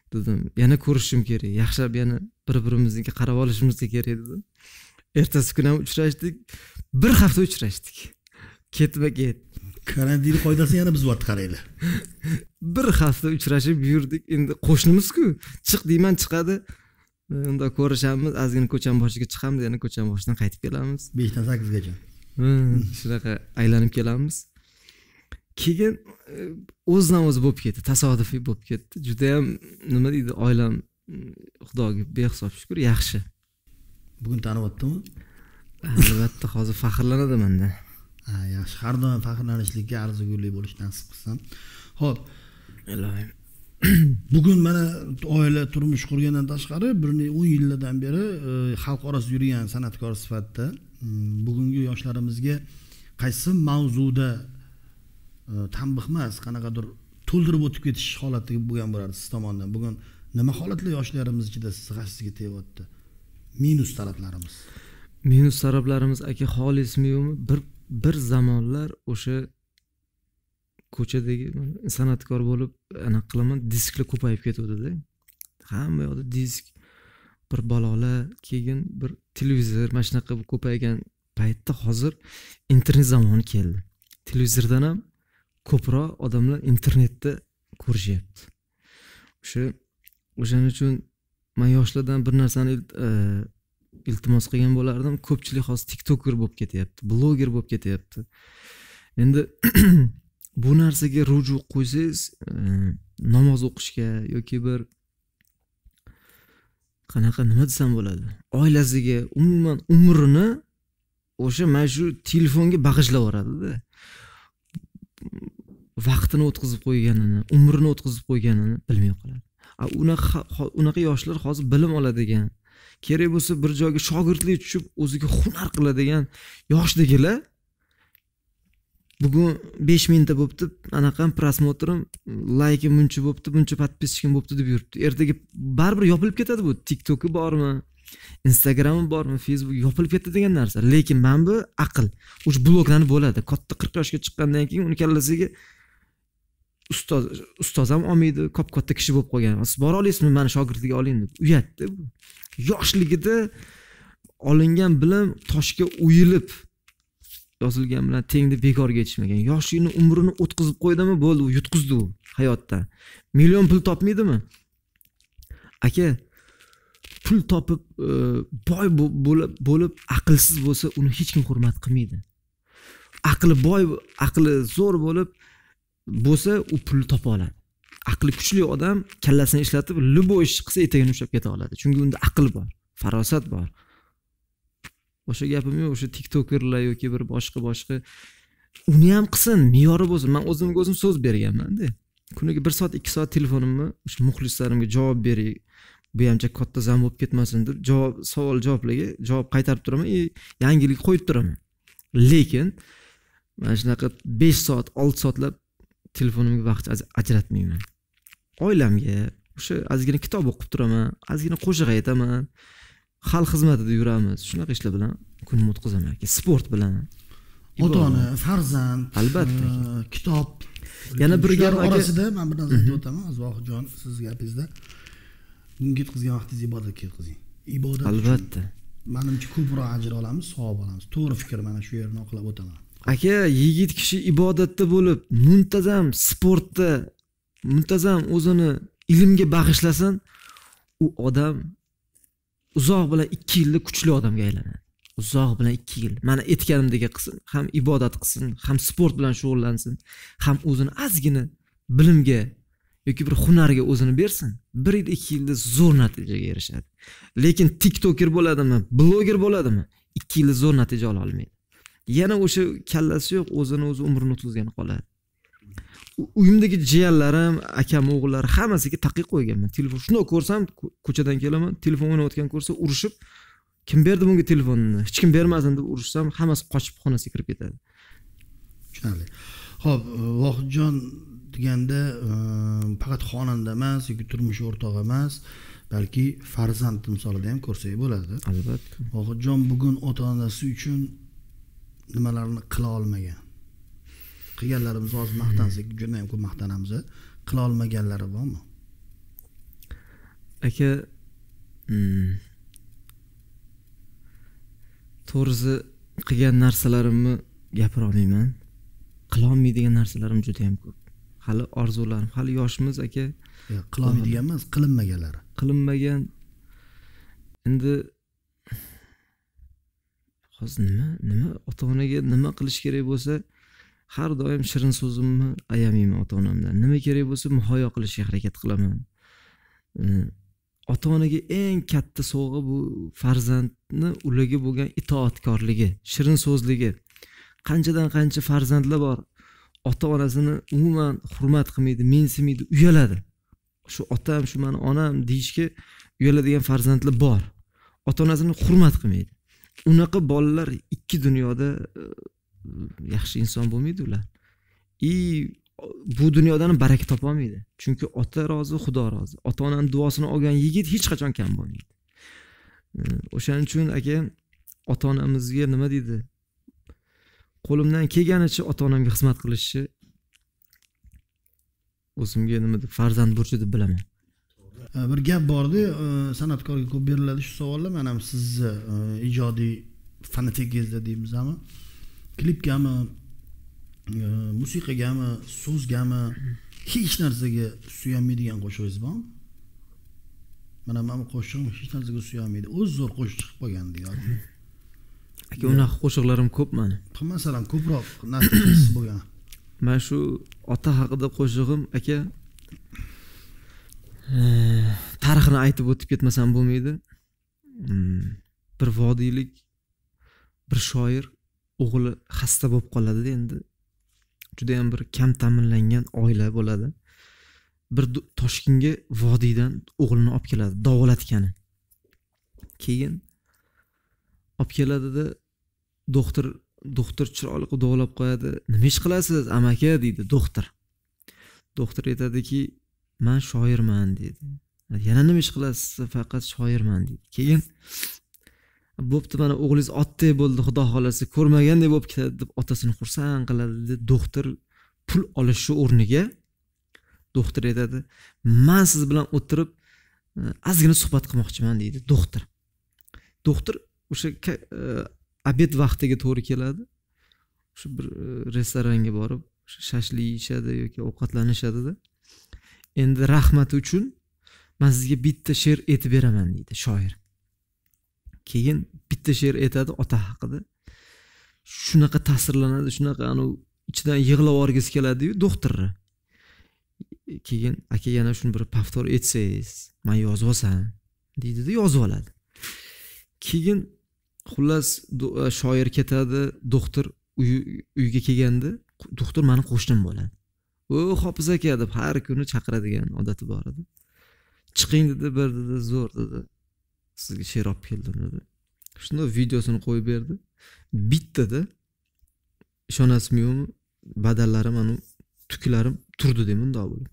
dedim yana ko'rishim kerak, yaxshilab yana bir-birimizga qarab olishimiz kerak dedim. Ertasi kuni ham uchrashdik. Bir hafta uchrashdik. Ketma-ket. Karantin qoidasi yana buzyapti qaranglar. Bir hafta uchrashib yurdik. Endi qo'shnimiz-ku. Chiq deyman, chiqadi. Unda ko'rishamiz, ozgina ko'cham boshiga chiqamiz, yana ko'cham boshidan qaytib kelamiz. 5 dan 8 gacha. Shunaqa aylanib kelamiz. Keyin o'zidan o'zi bo'lib ketdi, tasodifiy bo'lib ketdi. Juda ham nima deydi, oilam Xudoga behisob shukr, yaxshi. Bugun tanilyaptimi? Albatta, hozir faxrlanadi menda. Ha, yaxshi. Har doim faxrlanishlikka arzigulik bo'lish nasib qilsin. Xo'p, Ilohim. bugun mana oila turmush qurgandan tashqari 10 yillardan beri xalq orasida yurgan san'atkor sifatida bugungi yoshlarimizga qaysi mavzuda tanbih emas, qanaqadir to'ldirib o'tib ketish holatiga bo'lgan bo'lardi siz tomonidan. Bugun nima holatli yoshlarimiz ichida siz g'ashsiga tegayapti? Minus taraflarimiz. Minus taraflarimiz aka xolismi yo'qmi? Bir zamonlar o'sha ko'chadagi san'atkor bo'lib ana qilaman, disklar ko'payib ketuvdi-da. Hamma yoqda disk, bir balolar, keyin bir televizor, mana shunaqa ko'paygan paytda hozir internet zamoni keldi. Televizordan ham ko'proq odamlar internetda ko'rishyapti. O'shaning uchun men yoshlardan bir narsani iltimos qilgan bo'lardim. Ko'pchilik hozir TikToker bo'lib ketyapti, bloger bo'lib ketyapti. Endi bu narsaga ruju qo'ysangiz, namoz o'qishga yoki bir qanaqa nima desam bo'ladi, oilasiga umuman umrini o'sha mana shu telefonga bag'ishlab yuboradi-da. Vaqtini o'tkazib qo'yganini, umrini o'tkazib qo'yganini bilmay qoladi. Unaqa yoshlar hozir bilim oladigan, kerak bo'lsa bir joyga shogirdlik tushib o'ziga hunar qiladigan yoshdagilar bugun 5 mingta bo'pti, anaqa prosmotrim, laykim buncha bo'pti, buncha podpischkim bo'pti deb yuribdi. Ertaga baribir yopilib ketadi bu. TikTok'i bormi, Instagram'i bormi, Facebook yopilib ketadi degan narsa. Lekin men bu aql, o'sha bloglarni bo'ladi. Katta 40 yoshga chiqqandan keyin uni kallasiga ustoz ham olmaydi, katta kishi bo'lib qolgan. Siz bora olasizmi, meni shogirdga oling deb. Uyatda bu. Yoshligida olingan bilim toshga o'yilib yozilgan bilan tengda bekorga yetishmagan. Yoshligini umrini o'tkazib qo'ydimi, bo'ldi, u yutqizdi u hayotda. Million pul topmaydimi? Aka, pul topib boy bo'lib aqlsiz bo'lsa, uni hech kim hurmat qilmaydi. Aqli boy, aqli zo'r bo'lsa, u pul topa oladi. Aqli kuchli odam kallasini ishlatib, luboy ish qilsa etagini ushlab keta oladi. Chunki unda aql bor, farosat bor. O'sha gapim yo'q, o'sha TikTokerlar yoki bir boshqa uni ham qilsin, me'yori bo'lsin. Men o'zimga o'zim so'z berganman-da. Kuniga 1 soat, 2 soat telefonimni o'sha muxlislarimga javob beray. Bu hamcha katta zam bo'lib ketmasin deb savol-javoblarga javob qaytarib turaman, yangilik qo'yib turaman. Lekin mana shunaqa 5 soat, 6 soatlab telefonimga vaqt ajratmayman. Oilamga o'sha ozgina kitob o'qib turaman, ozgina qo'shiq aytaman. Xalq xizmatida yuramiz. Shunaqa ishlar bilan kunimni o'tkazaman aka. Sport bilan. Ota-ona, farzand, albatta, kitob. Yana bir gap orasida men bir narsa aytib o'taman, Vohidjon, siz gapingizda. Bunga yetkazgan vaqtingizni ibodatga yetkazing. Ibodat. Albatta. Menimcha ko'proq ajr olamiz, savob olamiz. To'g'ri fikr, mana shu yerni oqlab o'taman. Aka, yigit kishi ibodatda bo'lib, muntazam sportda, muntazam o'zini ilmga bag'ishlasin, u odam uzoq bilan 2 yilda kuchli odamga aylanadi. Uzoq bilan 2 yil. Mana aytganimdek qilsin, ham ibodat qilsin, ham sport bilan shug'ullansin, ham o'zini ozgina bilimga yoki bir hunarga o'zini bersin. 1 yil, 2 yilda zo'r natijaga erishadi. Lekin TikToker bo'ladimi, bloger bo'ladimi, 2 yilda zo'r natija ola olmaydi. Yana o'sha kallasi yo'q, o'zini o'zi umrini o'tkazgani qoladi. Uyimdagi jiyanlarim, akam o'g'illar hammasiga taqiq qo'yganman. Telefon shuni ko'rsam, ko'chadan kelaman, telefon o'ynayotgan ko'rsa urishib, kim berdi bunga telefonni? Hech kim bermasin deb urishsam, hammasi qochib xonasiga kirib ketadi. Tushunarli. Xo'p, Vohidjon deganda faqat xonanda emas, yoki turmush o'rtog'i emas, balki farzand timsolida ham ko'rsak bo'ladi. Albatta. Vohidjon bugun ota-onasi uchun nimalarni qila olmagan? Qilganlarimiz hozir maqtansak, juda ham ko'p maqtanamiz. Qila olmaganlari bormi? aka to'g'risi qilgan narsalarimni gapira olmayman. Qila olmaydigan narsalarim juda ham ko'p. Hali orzularim, hali yoshimiz aka. Qila olmaydigan emas, qilinmaganlari. Qilinmagan. Endi hozir nima ota-onaga nima qilish kerak bo'lsa, har doim shirin so'zimni ayamayman ota-onamdan. Nima kerak bo'lsa, muhayyo qilishga harakat qilaman. Ota-onaga eng katta sovg'a bu farzandni ularga bo'lgan itoatkorligi, shirin so'zligi. Qanchadan qancha farzandlar bor, ota-onasini umuman hurmat qilmaydi, mensimaydi, uyaladi. Shu otam, shu meni onam deyishga uyaladigan farzandlar bor. Ota-onasini hurmat qilmaydi. Unaqa bolalar ikki dunyoda yaxshi inson bo'lmaydi ular. Bu dunyodan baraka topa olmaydi. Chunki ota rozi, Xudo rozi. Ota-onaning duosini olgan yigit hech qachon kam bo'lmaydi. O'shaning uchun aka ota-onamizga nima deydi? Qo'limdan kelganicha ota-onamga xizmat qilishni o'zimga nima deb farzand burchi deb bilaman. Bir gap bordi, san'atkorga ko'p beriladi shu savollar. Men ham sizni ijodiy fanatikingizda deymizmi? Klipgami, musiqagami, so'zgami, hech narsaga suyanmaydigan qo'shig'ingiz bormi? Mana men qo'shig'im hech narsaga suyanmaydi. O'z zo'r qo'shiq chiqib qolgan deyapti. Aka, unaqa qo'shiqlarim ko'p meni. Masalan, ko'proq natijasiz bo'lgan. Men shu ota haqida qo'shig'im aka tarixini aytib o'tib ketmasam bo'lmaydi. Bir vodiylik bir shoir o'g'li xasta bo'lib qoladi endi. Juda ham bir kam ta'minlangan oila bo'ladi. Bir Toshkentga vodiydan o'g'lini olib keladi, davolatgani. Keyin olib keladida doktor chiroyli qilib davolab qo'yadi. Nima ish qilasiz, amaki deydi doktor. Doktor aytadiki, men shoirman deydi. Yana nima ish qilasiz? Faqat shoirman deydi. Keyin bo'pti, mana o'g'lingiz otdek bo'ldi, xudo xolasa ko'rmagandek bo'lib ketadi deb otasini xursand qiladi. Doktor pul olishi o'rniga doktor aytadi, men siz bilan o'tirib ozgina suhbat qilmoqchiman deydi doktor. Doktor o'sha obed vaqtiga to'g'ri keladi. Shu bir restoranga borib, shashlik yeyishadi yoki ovqatlanishadi-da. Endi rahmati uchun men sizga bitta she'r aytib beraman deydi shoir. Keyin bitta she'r aytadi ota haqida. Shunaqa ta'sirlanadi, shunaqa ichidan yig'lab o'rgisi keladi-yu doktorga. Keyin aka yana shuni bir paftor etsangiz, men yozib olsam deydi-da, yozib oladi. Keyin xullas shoir ketadi, doktor uyga kelganda, doktor meni qo'shnim bo'ladi. Hofiz aka deb har kuni chaqiradigan odati bor edi. Chiqing dedi, bir dedi, zo'r dedi. Sizga she'r olib keldim dedi. Shunda videosini qo'yib berdi. Bittada ishonasizmi-yo'qmi, badallarim, mana tuklarim turdi deb bundoq bo'ldi.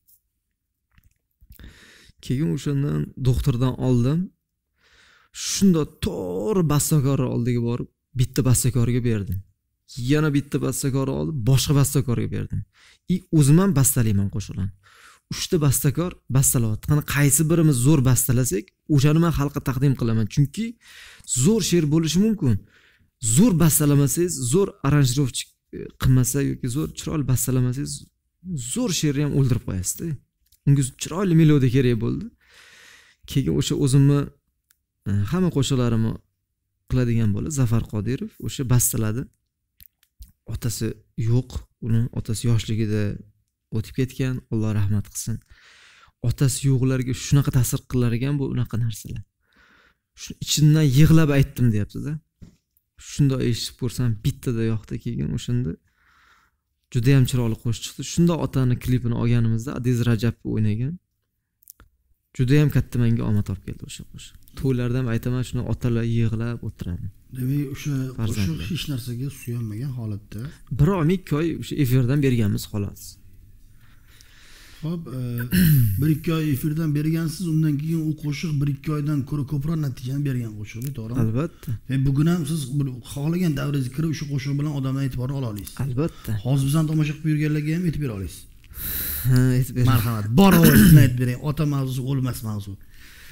Keyin o'shandan doktordan oldim. Shunda to'g'ri bastakorning oldiga borib, bitta bastakorga berdim. Yana bitta bastakor olib, boshqa bastakorga berdim. O'zim ham bastalayman qo'shiqlarni. 3 ta bastakor bastalayapti. Qani qaysi birimiz zo'r bastalasak, o'shani men xalqqa taqdim qilaman. Chunki zo'r she'r bo'lishi mumkin. Zo'r bastalamasangiz, zo'r aranjirovchi qilmasa yoki zo'r chiroyli bastalamasangiz, zo'r she'rni ham o'ldirib qo'yasiz-da. Unga chiroyli melodiya kerak bo'ldi. Keyin o'sha o'zimni hamma qo'shiqlarimni qiladigan bola Zafar Qodirov o'sha bastaladi. Otasi yo'q, uni otasi yoshligida o'tib ketgan, Alloh rahmat qilsin. Otasi yo'qlarga shunaqa ta'sir qilar ekan bu unaqa narsalar. Shu ichimdan yig'lab aytdim deyapti-da. Shunda eshitib ko'rsam bittada yoqdi. Keyin o'shanda juda ham chiroyli qo'shiq chiqdi. Shunda otani klipini olganimizda Adiz Rajab o'ynagan. Juda ham katta menga omad olib keldi o'sha qo'shiq. To'ylarda ham aytaman, shuni otalar yig'lab o'tiradi. Demak, o'sha qo'shiq hech narsaga suyanmagan holatda. Bir oy, 2 oy o'sha efirdan berganmiz xolos. Xo'p, 1-2 oy efirdan bergansiz, undan keyin u qo'shiq 1-2 oydan ko'ra ko'proq natijani bergan qo'shiq, to'g'rimi? Albatta. Bugun ham siz xohlagan davringizga kirib o'sha qo'shiq bilan odamdan e'tiborni ola olasiz. Albatta. Hozir bizdan tomosha qilib yurganlarga ham e'tibor olasiz. Ha, aytib bering. Marhamat, bor ovozini aytib bering. Ota mavzusi o'lmas mavzu.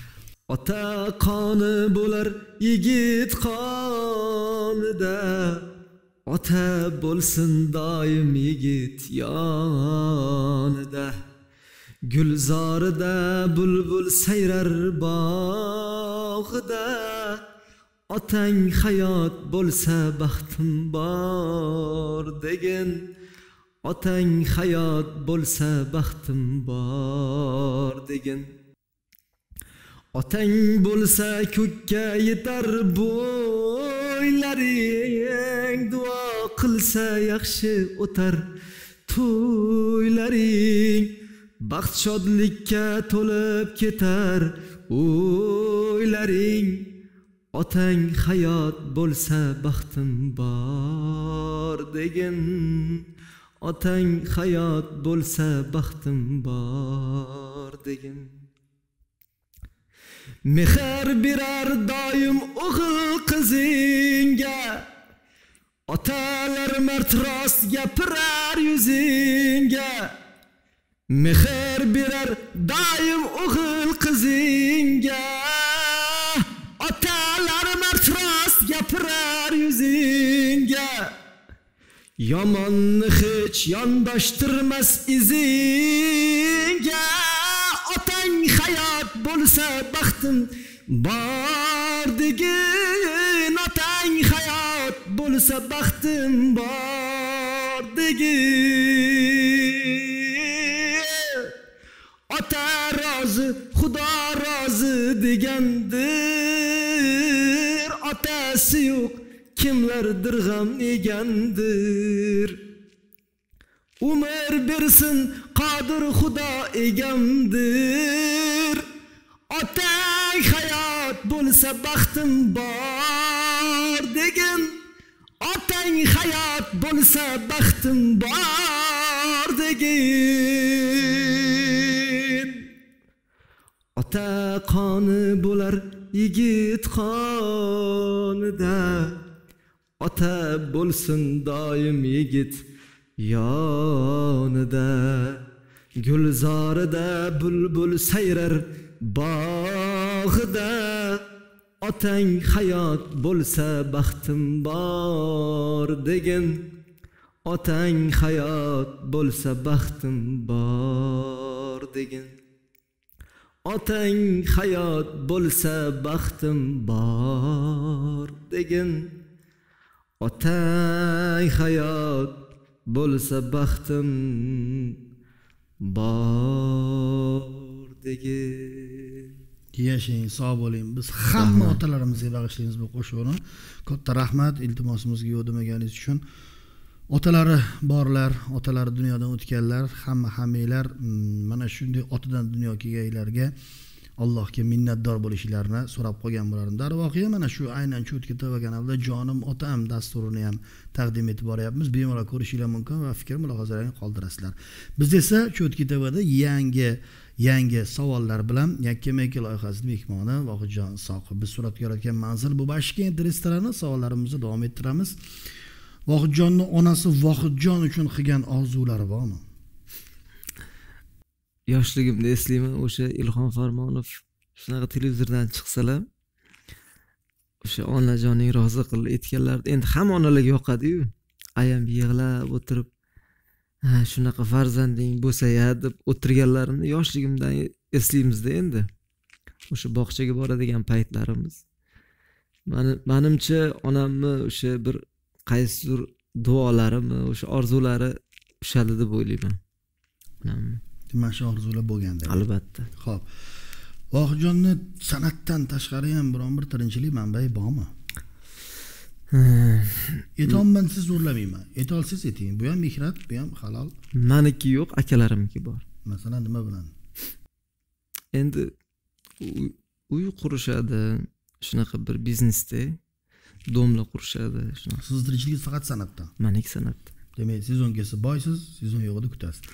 ota qoni bo'lar yigit qonida, ota bo'lsin doim yigit yonida. Gulzorida bulbul sayrar bog'ida, otang hayot bo'lsa baxtim bor degin. Otang hayot bo'lsa baxtim bor degin. Otang bo'lsa ko'kka yetar bo'ylaring, duo qilsa yaxshi o'tar to'ylaring. Baxt shodlikka to'lib ketar o'ylaring. Otang hayot bo'lsa baxtim bor degin. Otang hayot bo'lsa baxtim bor degin. Mehr berar doim o'g'il qizingga, otalar mard rost gapirar yuzingga. Mehr berar doim o'g'il qizingga, otalar mard rost gapirar yuzingga. Yomonni hech yondoshtirmas izingga. Otang hayot bo'lsa baxtim bor degin. Otang hayot bo'lsa baxtim bor degin. Ota rozi, Xudo rozi degandir. Otasi yo'q kimlardir g'am yegandir. Umr bersin qodir Xudo egamdir. Otang hayot bo'lsa baxtim bor degin. Otang hayot bo'lsa baxtim bor degin. Ota qoni bo'lar yigit qonida, ota bo'lsin doim yigit yonida. Gulzorida bulbul sayrar bog'ida, otang hayot bo'lsa baxtim bor degin. Otang hayot bo'lsa baxtim bor degin. Otang hayot bo'lsa baxtim bor degin. Otang hayot bo'lsa baxtim bor degin. Yashang, sog' bo'ling. Biz hamma otalarimizga bag'ishlaymiz bu qo'shiqni. Katta rahmat iltimosimizga yo'q demaganingiz uchun. Otalari borlar, otalari dunyodan o'tganlar, hammanglar mana shunday otadan dunyoga kelganlarga Allohga minnatdor bo'lishlarini so'rab qolgan bo'lardim. Darvoqe mana shu aynan Cho'tka TV kanalida Jonim otam dasturini ham taqdim etib boryapmiz. Bemalol ko'rishinglar mumkin va fikr mulohazalaringizni qoldirasizlar. Biz esa Cho'tka TVda yangi savollar bilan yakkama-yakka loyihasi mehmoni Vohidjon Soqov biz suratga olayotgan manzil bu Bashkent restorani savollarimizni davom ettiramiz. Vohidjonning onasi Vohidjon uchun qilgan orzulari bormi? Yoshligimda eslayman, o'sha Ilhom Farmonov shunaqa televizordan chiqsalar, o'sha onajoning rozi qil aytganlarida endi hamma onalarga yoqadi-yu. Ayam yig'lab o'tirib, shunaqa farzanding bo'lsa-ya deb o'tirganlarini yoshligimdan eslaymiz-da endi. O'sha bog'chaga boradigan paytlarimiz. Menimcha onamni o'sha bir qaysidir duolarimi, o'sha orzulari ushaldi deb o'ylayman. Onamni mana shu orzular bo'lganda. Albatta. Xo'p. Vohidjonni san'atdan tashqari ham biron bir tirikchilik manbai bormi? Aytolman siz zo'rlamayman. Aytolsiz ayting. Bu ham mehnat, bu ham halol. Meniki yo'q, akalarimniki bor. Masalan, nima bilan? Endi uy qurishadi, shunaqa bir biznesda domla qurishadi, shunaqa. Siz tirikchilik faqat san'atdan. Meniki san'at. Demak, sezon kelsa boysiz, sezon yo'g'ida kutasiz.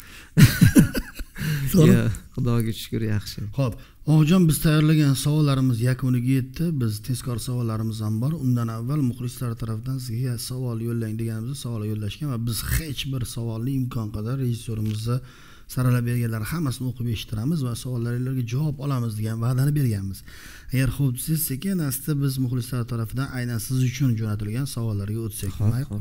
Ya, Xudoga shukr yaxshi. Xo'p, Vohidjon biz tayyorlagan savollarimiz yakuniga yetdi. Biz tezkor savollarimiz ham bor. Undan avval muxlislar tomonidan sizga savol yo'llang deganimizda savol yo'llashgan va biz hech bir savolni imkon qadar rejissyorimizni saralab berganlar hammasini o'qib eshittiramiz va savollaringizga javob olamiz degan va'dani berganmiz. Agar xo'p siz sekin asta biz muxlislar tomonidan aynan siz uchun jo'natilgan savollarga o'tsak.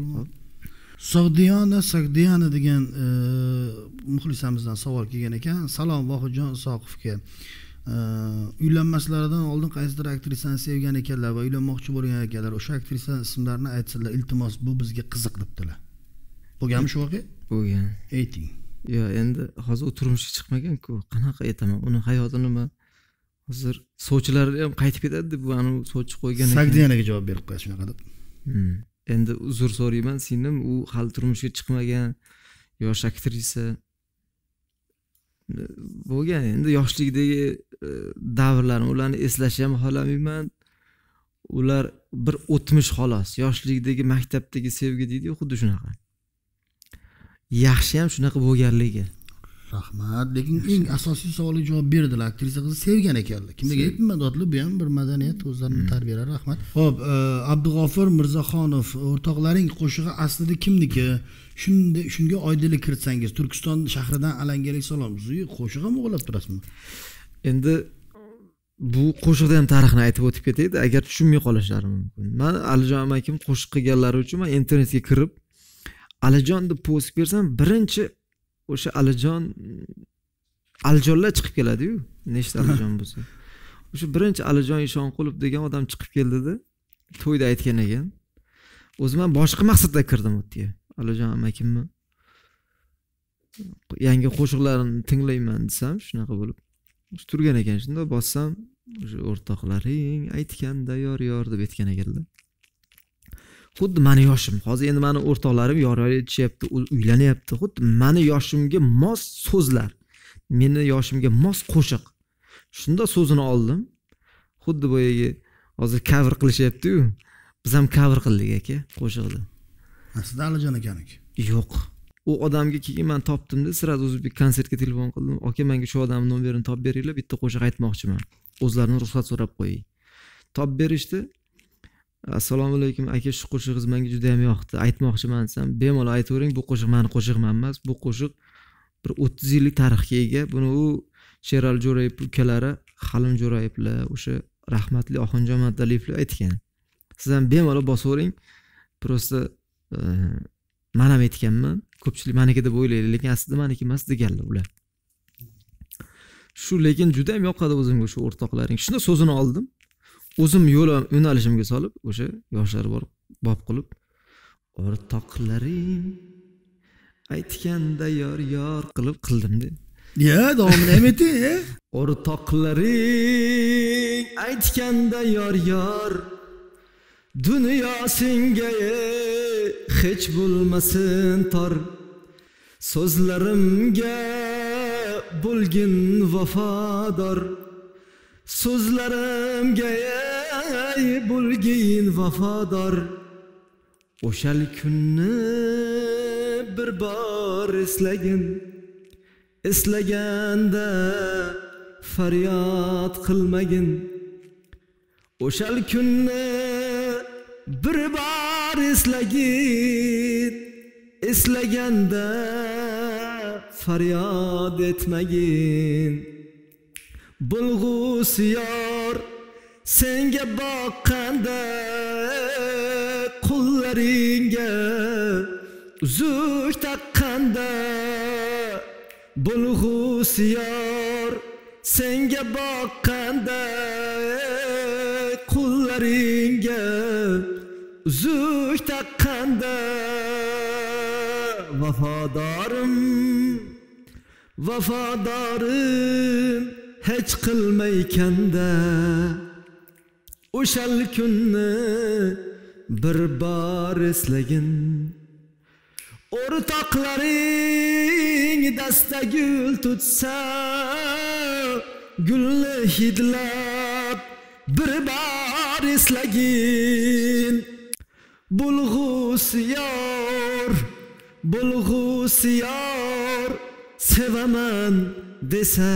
Sog'diyona degan muxlisamizdan savol kelgan ekan. Salom Vohidjon Isoqovga. Uylanmaslaridan oldin qaysidir aktrisani sevgan ekanlar va uylanmoqchi bo'lgan ekanlar. O'sha aktrisaning ismlarini aytsalar, iltimos, bu bizga qiziq debdilar. Bo'lganmi shu voqea? Bo'lgan. Ayting. Yo, endi hozir u turmushga chiqmagan-ku. Qanaqa aytaman? Uni hayoti nima? Hozir sovchilar ham qaytib ketadi deb anu sovchi qo'ygan ekan. Sagdiyonaga javob berib qo'y shunaqa deb. Endi uzr so'rayman, singlim u hali turmushga chiqmagan yosh aktrisa bo'lgan. Endi yoshlikdagi davrlarni ularni eslashni ham xohlamayman. Ular bir o'tmish xolos. Yoshlikdagi maktabdagi sevgi deydi-ku, xuddi shunaqa. Yaxshi ham shunaqa bo'lganligi. Rahmat. Lekin eng asosiy savolga javob berdilar. Aktrisa qizni sevgan ekanlar. Kimga aytmayman, dodli bu ham bir madaniyat, o'zlarining tarbiyalari. Rahmat. Xo'p, Abdug'ofur Mirzaxonov, o'rtoqlaring qo'shig'i aslida kimniki? Shunga oydinlik kiritsangiz, Turkiston shahridan Alangalik salom. Siz qo'shig'i o'g'irlab turasizmi? Endi bu qo'shiqda ham tarixni aytib o'tib ketaydi, agar tushunmay qolishlari mumkin. Men Alijon amakim qo'shiq qilganlari uchun men internetga kirib Alijon deb post bersam, birinchi o'sha Alijonlar chiqib keladi-yu. Nechta Alijon bo'lsa. O'sha birinchi Alijon Ishonqulov degan odam chiqib keldi-da, to'yda aytgan ekan. O'zim ham boshqa maqsadda kirdim o'tga. Alijon amakimni yangi qo'shiqlarini tinglayman desam, shunaqa bo'lib turgan ekan. Shunda bossam, o'sha o'rtoqlaring aytganda yor deb aytgan ekanlar. Xuddi meni yoshim. Hozir endi meni o'rtoqlarim yor aytishyapti, uylanyapti. Xuddi meni yoshimga mos so'zlar, meni yoshimga mos qo'shiq. Shunda so'zini oldim. Xuddi boyagi hozir cover qilishyapti-yu. Biz ham cover qildik aka qo'shiqni. Aslida Alijon ekaniki. Yo'q. U odamga keyin men topdim-da, sirada o'zbek konsertga telefon qildim. Aka, menga shu odamning nomerini topib beringlar, bitta qo'shiq aytmoqchiman. O'zlarining ruxsat so'rab qo'ying. Topib berishdi. Assalomu alaykum aka, shu qo'shigingiz menga juda ham yoqdi. Aytmoqchiman desam, bemalol aytavering, bu qo'shiq meni qo'shig'im emas. Bu qo'shiq bir 30 yillik tarixga ega. Buni u Sherali Jo'rayev ukalari, Halim Jo'rayevlar, o'sha rahmatli Oxunjon Madaliyevlar aytgan. Siz ham bemalol bosavering. Prosta men ham aytganman. Ko'pchilik meniki deb o'ylaydi, lekin aslida meniki emas deganlar ular. Shu lekin juda ham yoqadi o'zimga shu o'rtoqlaring. Shunda so'zini oldim. O'zim yo'nalishimga solib, o'sha yoshlar bor bob qilib, o'rtoqlaring aytganda yor qilib qildim-da. Ya, davomini ham ayting. O'rtoqlaring aytganda yor dunyo senga hech bo'lmasin tor. So'zlarimga bo'lgin vafodor. So'zlarimga bo'lgin vafodor. O'shal kunni bir bor eslagin. Eslaganda faryod qilmagin. O'shal kunni bir bor eslagin. Eslaganda faryod etmagin. Bulg'usi yor senga boqqanda qo'llaringga uzuk taqqanda. Bulg'usi yor senga boqqanda qo'llaringga uzuk taqqanda. Vafodorim hech qilmaykanda. O'shal kunni bir bor eslagin. O'rtoqlaring dasta gul tutsa, gulni hidlab bir bor eslagin. Bulg'usi yor sevaman desa,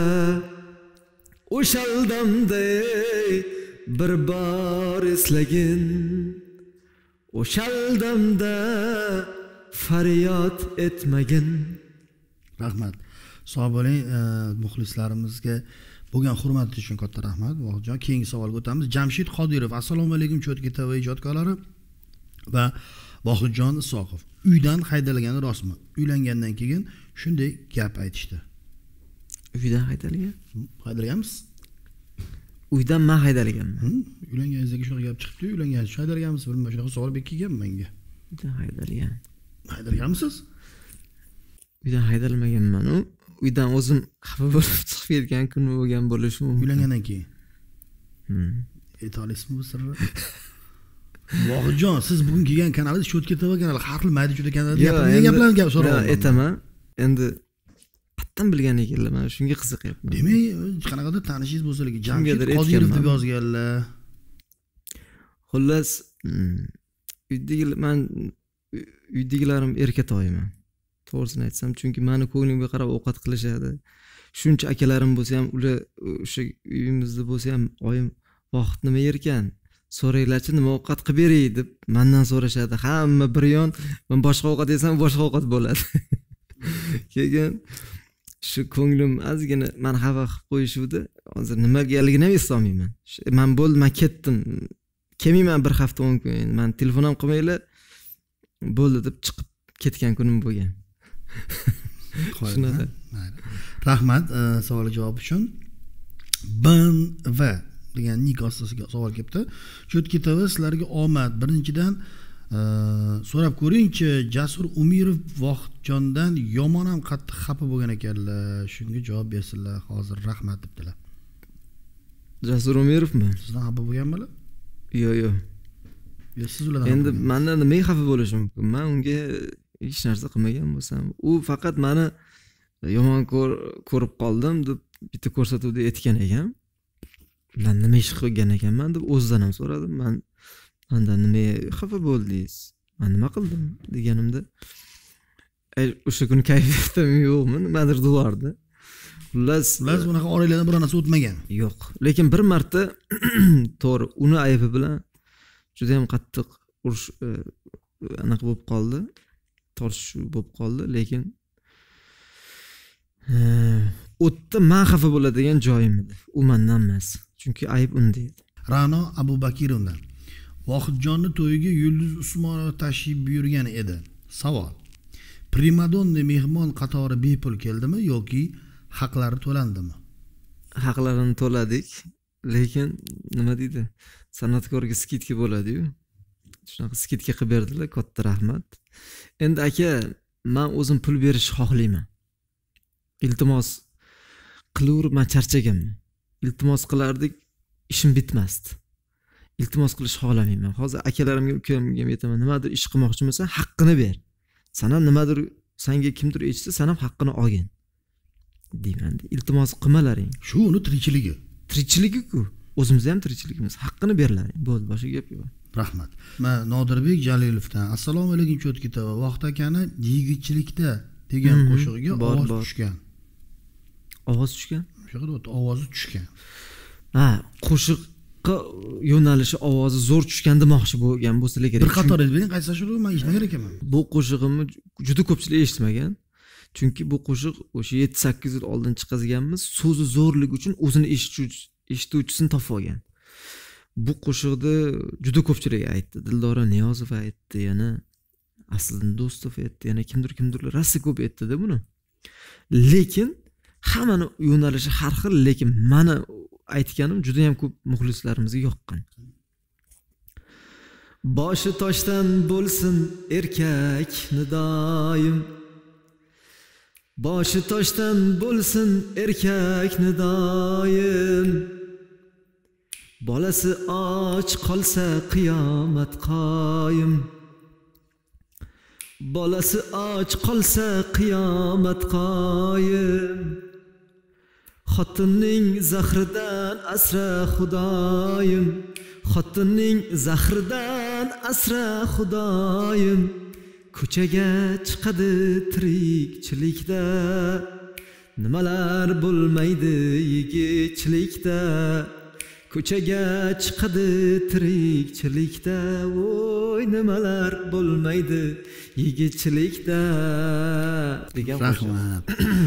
o'shal damda bir bor eslagin. O'shal damda faryod etmagin. Rahmat. Sog' bo'ling, muxlislarimizga bo'lgan hurmati uchun katta rahmat. Vohidjon, keyingi savolga o'tamiz. Jamshid Qodirov: Assalomu alaykum Cho'tki TV ijodkorlari va Vohidjon Isoqov. Uydan haydalgani rostmi? Uylangandan keyin shunday gap aytishdi. Uydan haydalgan? Haydalganmiz? Uydan men haydalganman. Uylanganingizga shunaqa gap chiqibdi, uylanganingiz haydalganmisiz? Bilmadim, shunaqa savol kelgan menga. Uydan haydalgan. Haydalganmisiz? Uydan haydalmaganman. Uydan o'zim xafa bo'lib chiqib ketgan kun bo'lgan bo'lishi mumkin. Uylangandan keyin. Aytolmaysizmi bu sirni? Vohidjon, siz bugun kelgan kanalingiz Cho'tki TV kanali, har xil mayda juda kanalda gaplarni gap so'rayapman. Aytaman. Endi qattan bilgan ekanlar, men shunga qiziqyapman. Demak, qanaqadir tanishingiz bo'lsa lekin Jamshid Qodirov deb yozganlar. Xullas, uydagilarim erkatoyman. To'g'risini aytsam, chunki meni ko'nglimga qarab ovqat qilishadi. Shuncha akalarim bo'lsa ham, ular o'sha uyimizda bo'lsa ham, oyim vaqt nima yerkan? So'raylarchi, nima ovqat qilib beray deb mendan so'rashadi. Hamma bir yon, men boshqa ovqat yesam, boshqa ovqat bo'ladi. Keyin shu ko'nglim ozgina men xafa qilib qo'yishuvdi. Hozir nimagaligini ham eslolmayman. Men bo'ldi, men ketdim. Kelmayman bir hafta 10 kun. Men telefon ham qilmaylar. Bo'ldi deb chiqib ketgan kunim bo'lgan. Shunaqa. Rahmat savol javob uchun. BNV degan nik ostisiga savol kelibdi. Cho'tki TV sizlarga omad. Birinchidan so'rab ko'ringchi, Jasur Umirov Vohidjondan yomon ham qattiq xafa bo'lgan ekanlar. Shunga javob bersinlar. Hozir rahmat debdilar. Jasur Umirovmi? Sizdan xafa bo'lganmilar? Yo'q. Siz ulardan. Endi mendan nima xafa bo'lishi mumkin? Men unga hech narsa qilmagan bo'lsam, u faqat meni yomon ko'rib qoldim deb bitta ko'rsatuvda aytgan ekan. Men nima ish qilgan ekanman deb o'zidan ham so'radim. Mendan nima xafa bo'ldingiz? Men nima qildim deganimda, o'sha kun kayfiyatim yo'qmi, nimadir deyordi. Xullas, unaqa oranglardan bir narsa o'tmagan. Yo'q. Lekin bir marta to'g'ri, uni aybi bilan juda ham qattiq urush anaqa bo'lib qoldi. Tortishuv bo'lib qoldi, lekin o'tda men xafa bo'ladigan joyim edi. U mendan emas. Chunki ayb unda edi. Ra'no Abubakirovdan: Vohidjonni to'yiga Yulduz Usmonova tashrif buyurgan edi. Savol: Primadonna mehmon qatori bepul keldimi yoki haqlari to'landimi? Haqlarini to'ladik, lekin nima deydi? San'atkorga skidka bo'ladi-yu. Shunaqa skidka qilib berdilar, katta rahmat. Endi aka, men o'zim pul berishni xohlayman. Iltimos qilaverib men charchaganman. Iltimos qilardik, ishim bitmasdi. Iltimos qilishni xohlamayman. Hozir akalarimga, ukamga aytaman, nimadir ish qilmoqchi bo'lsan, haqqini ber. Sen ham nimadir, senga kimdir aytsa, sen ham haqqini olgin. deyman. Iltimos qilmalaring. Shu uni tirikchiligi. Tirikchiligi-ku. O'zimizda ham tirikchiligimiz. Haqqini berlaring. Bo'ldi, boshqa gap yo'q. Rahmat. Men Nodirbek Jalilovdan: Assalomu alaykum Cho'tki TV. Vaqt akani yigitchilikda degan qo'shig'iga ovoz tushgan. Ovoz tushgan? Shunaqa ovozi tushgan. Ha, qo'shiqqa yo'nalishi ovozi zo'r tushgan demoqchi bo'lgan bo'lsa kerak. Bir qator aytmayman, qaysi shu men eshitmagan ekanman. Bu qo'shig'imni juda ko'pchilik eshitmagan. Chunki bu qo'shiq o'sha 7-8 yil oldin chiqazganmiz. So'zi zo'rligi uchun o'zini eshituvchisini topib olgan. Bu qo'shiqni juda ko'pchilik aytdi. Dildora Niyozov aytdi, yana Asliddin Do'stov aytdi, yana kimdir rosa ko'p aytdi-da buni. Lekin hammani yo'nalishi har xil, lekin meni aytganim juda ham ko'p muxlislarimizga yoqqan. Boshi toshdan bo'lsin erkak nidoyim. Boshi toshdan bo'lsin erkak nidoyim. Bolasi och qolsa qiyomat qoyim. Bolasi och qolsa qiyomat qoyim. Xotinning zahridan asra xudoyim. Xotinning zahridan asra xudoyim. Ko'chaga chiqadi tirikchilikda. Nimalar bo'lmaydi yigitchilikda. Ko'chaga chiqadi tirikchilikda. Voy nimalar bo'lmaydi yigitchilikda. Rahmat.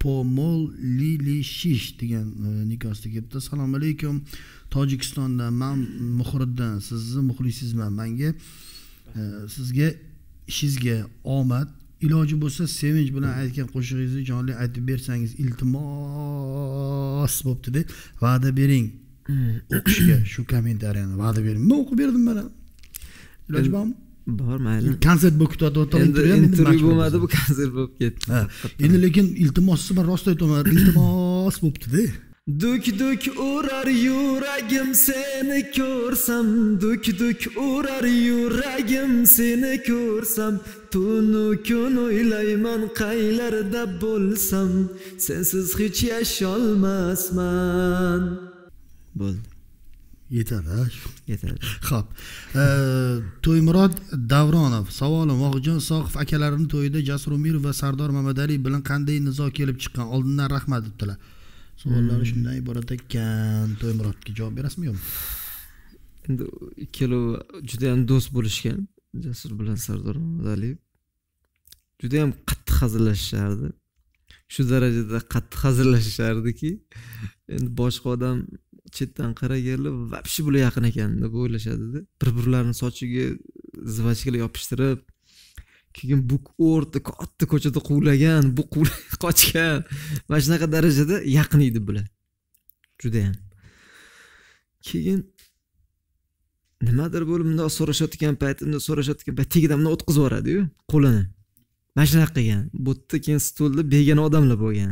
Pomolishish degan nikosda kelibdi. Assalomu alaykum. Tojikistondan men Muhriddin, sizni muxlisizman. Menga sizga ishingizga omad, iloji bo'lsa sevinch bilan aytgan qo'shig'ingizni jonli aytib bersangiz iltimos bo'pti deb va'da bering. O'qishga shu kommentariyani va'da bering. Men o'qib berdim mana. Iloji bormi? Bor, mayli. Konsert bo'lib ketadi, o'tirib intervyu bo'lmadi, bu konsert bo'lib ketdi. Endi lekin iltimosni men rost aytaman, iltimos bo'pti-da. Duk duk urar yuragim seni ko'rsam, duk duk urar yuragim seni ko'rsam, tunu kun o'ylayman qaylarda bo'lsam, sensiz hech yasholmasman. Bo'ldi. Yetadi. Yetadi. Xo'p. To'ymurod Davronov savolim: Vohidjon Soqov akalarimning to'yida Jasur Umirov va Sardor Mamadaliyev bilan qanday nizo kelib chiqqan? Oldindan rahmat debdilar. Savollari shundan iborat ekan. To'ymurodga javob berasizmi yo'qmi? Endi ikkalovi juda ham do'st bo'lishgan. Jasur bilan Sardor Mamadaliyev juda ham qattiq hazillashardi. Shu darajada qattiq hazillashardiki, endi boshqa odam chetdan qaraganlar vobshe bular yaqin ekan deb o'ylashadi-da. Bir-birlarining sochiga zvachkalar yopishtirib, keyin bu o'rta katta ko'chada quvlagan, bu qochgan. Mana shunaqa darajada yaqin edi bular. Juda ham. Keyin nimadir bo'lib bunday so'rashayotgan payt tegidan bunday o'tkazib yuboradi-yu qo'lini. Mana shunaqa qilgan. Bu yerda keyin stolda begona odamlar bo'lgan.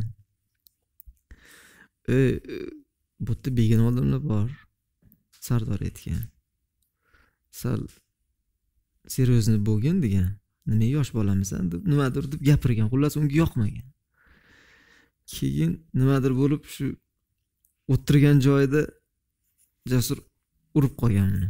Bu yerda begona odamlar bor. Sardor aytgan. Sal seryozni bo'lgan degan. Nima yosh bolamisan deb nimadir deb gapirgan. Xullas unga yoqmagan. Keyin nimadir bo'lib shu o'tirgan joyida Jasur urib qo'ygan uni.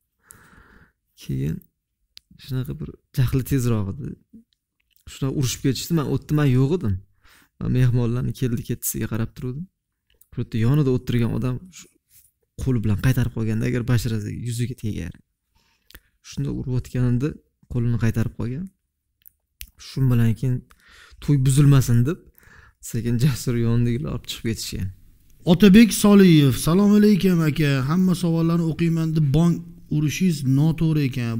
Keyin shunaqa bir jahli tezroq edi. Shuna urushib ketishdi. Men o'tda men yo'q edim. Men mehmonlarning keldi-ketisiga qarab turdim. Shu yerda yonida o'tirgan odam qo'li bilan qaytarib qo'yganda agar basharasiga yuziga tegar. Shunda urayotganimda qo'lini qaytarib qo'ygan. Shu bilan keyin to'y buzilmasin deb sekin Jasur yonidagilar olib chiqib ketishgan. Otabek Soliyev: Assalomu alaykum aka. Hamma savollarni o'qiyman deb bong urishingiz noto'g'ri ekan.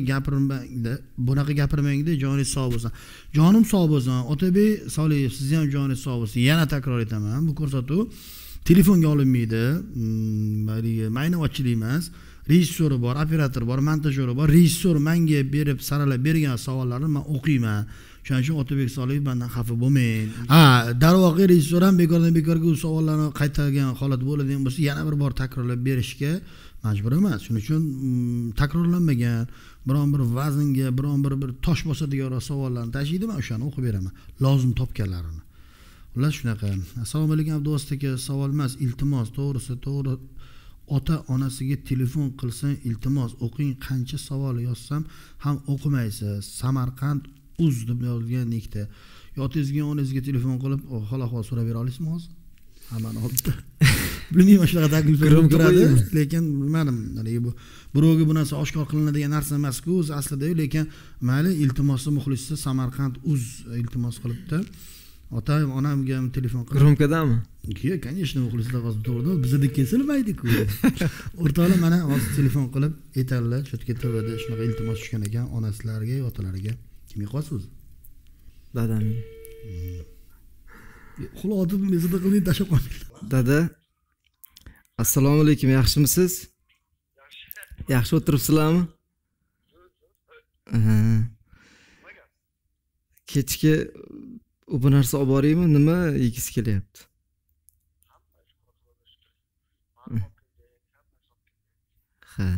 Bunaqa gapirmangda, joningiz sog' bo'lsin. Jonim sog' bo'lsin. Otabek Soliyev, siz ham joningiz sog' bo'lsin. Yana takror etaman, bu ko'rsatuv telefonga olinmaydi. Maynavatchilik emas. Rejissori bor, operator bor, montajyor bor. Rejissor menga berib saralab bergan savollarni men o'qiyman. Shuning uchun Otabek Soliyev mendan xafa bo'lmang. Darvoqe rejissor ham bekorga u savollarni qaytargan holat bo'ladigan bo'lsa, yana bir bor takrorlab berishga majbur emas. Shuning uchun takrorlanmagan biron bir vaznga, biron bir tosh bosadigan savollarni tashiydi, men o'shani o'qib beraman. Lozim topganlarini. Ular shunaqa. Assalomu alaykum Abduvosita aka, savol emas, iltimos, to'g'ri. Ota onasiga telefon qilsang, iltimos o'qing, qancha savol yozsam ham o'qimaysiz. Samarqand uz deb yozgan nikda. Otangizga, onangizga telefon qilib, hol-ahvol so'rab bera olasizmi hozir? Hammani oldi. Bilmayman shunaqa takliflar turadi, lekin bilmadim. Bu birovga bu narsa oshkor qilinadigan narsa emas-ku, o'zi aslida, lekin mayli, iltimosni muxlisi Samarqand uz iltimos qilibdi. Otam, onamga telefon qilib. Gromkadami? Yo'q, конечно, muxlislar hozir to'g'ri. Bizda kesilmaydi-ku. O'rtoqlar mana hozir telefon qilib aytadilar, shutka TVda shunaqa iltimos tushgan ekan onasilariga, otalariga. Kimga qolsa o'zi? Dadamga. Xulosa mezida qilib tashab qo'ying. Dada, assalomu alaykum, yaxshimisiz? Yaxshi o'tiribsizlarmi? Kechga bu narsa olib boraymi, nima yegisi kelyapti? Ha.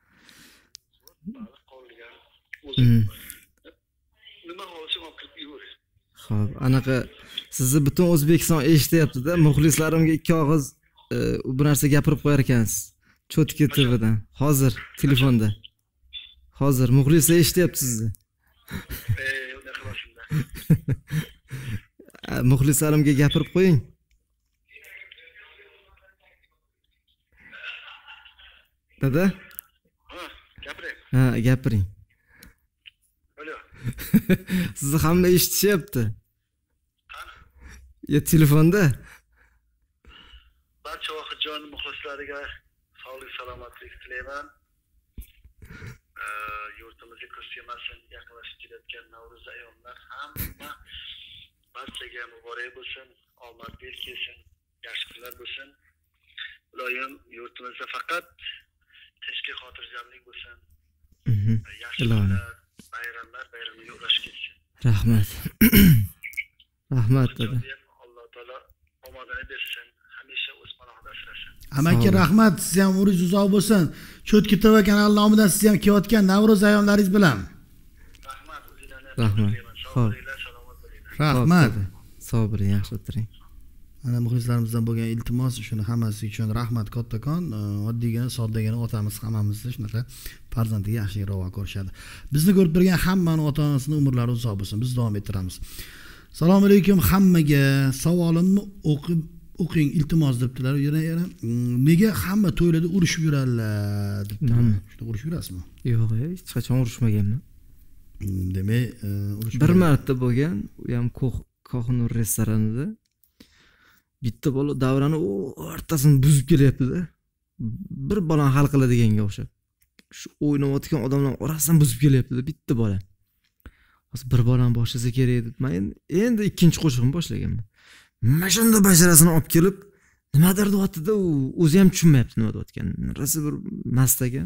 Xo'p, anaqa sizni butun O'zbekiston eshityapti-da, muxlislarimga ikki og'iz bu narsa gapirib qo'yar ekansiz. Cho'tka TVdan. Hozir telefonda. Hozir muxlislar eshityapti sizni. Muxlislarimga gapirib qo'ying. Dada? Gapiring. Ha, gapiring. Alo. Sizni hamma eshitishyapti. Ya telefonda. Barcha Vohidjon muxlislariga sog'lik, salomatlik tilayman. Yurtimizga kuz kelmasin, yaqinlashib kelayotgan Navro'z ayyomlar hamma barchaga muborak bo'lsin, omad bel kelsin, yaxshi kunlar bo'lsin. Iloyim yurtimizda faqat tinchlik, xotirjamlik bo'lsin. Yaxshi kunlar, bayramlarga ulashib ketsin. Rahmat. Rahmat dada. Alloh taolo omadini bersin, hamisha o'z panohida asrasin. Amaki rahmat, siz ham umringiz uzoq bo'lsin. Cho'tki TV kanali nomidan siz ham kelayotgan Navro'z ayyomlaringiz bilan. Rahmat, o'zinglarga Rahmat. sog' bo'linglar, salomat bo'linglar. Rahmat. Sog' bo'ling, yaxshi o'tiring. Mana muxlislarimizdan bo'lgan iltimos, shuni hammasi uchun rahmat kattakon. Oddiygina, soddagina otamiz hammamizni shunaqa farzandiga yaxshi ravo ko'rishadi. Bizni ko'rib turgan hammani ota-onasining umrlari uzoq bo'lsin. Biz davom ettiramiz. Assalomu alaykum hammaga. Savolimni o'qing iltimos debdilar. Yana nega hamma to'ylarda urushib yuradilar debdilar. Shunda urushib yurasizmi? Yo'q, hech qachon urushmaganman. Demak, urushib Bir marta bo'lgan, u ham Koxnur restoranida. Bitta bola davrani o'rtasini buzib kelyapti-da. Bir bolani hal qiladiganga o'xshab. Shu o'ynayotgan odamlar orasidan buzib kelyapti-da bitta bola. Hozir bir bolani boshlasa kerak deb men endi ikkinchi qo'shiqni boshlaganman. Mana shunda basharasini olib kelib, nimadir deyapti-da, u o'zi ham tushunmayapti nima deyotganini. Rosa bir mast ekan.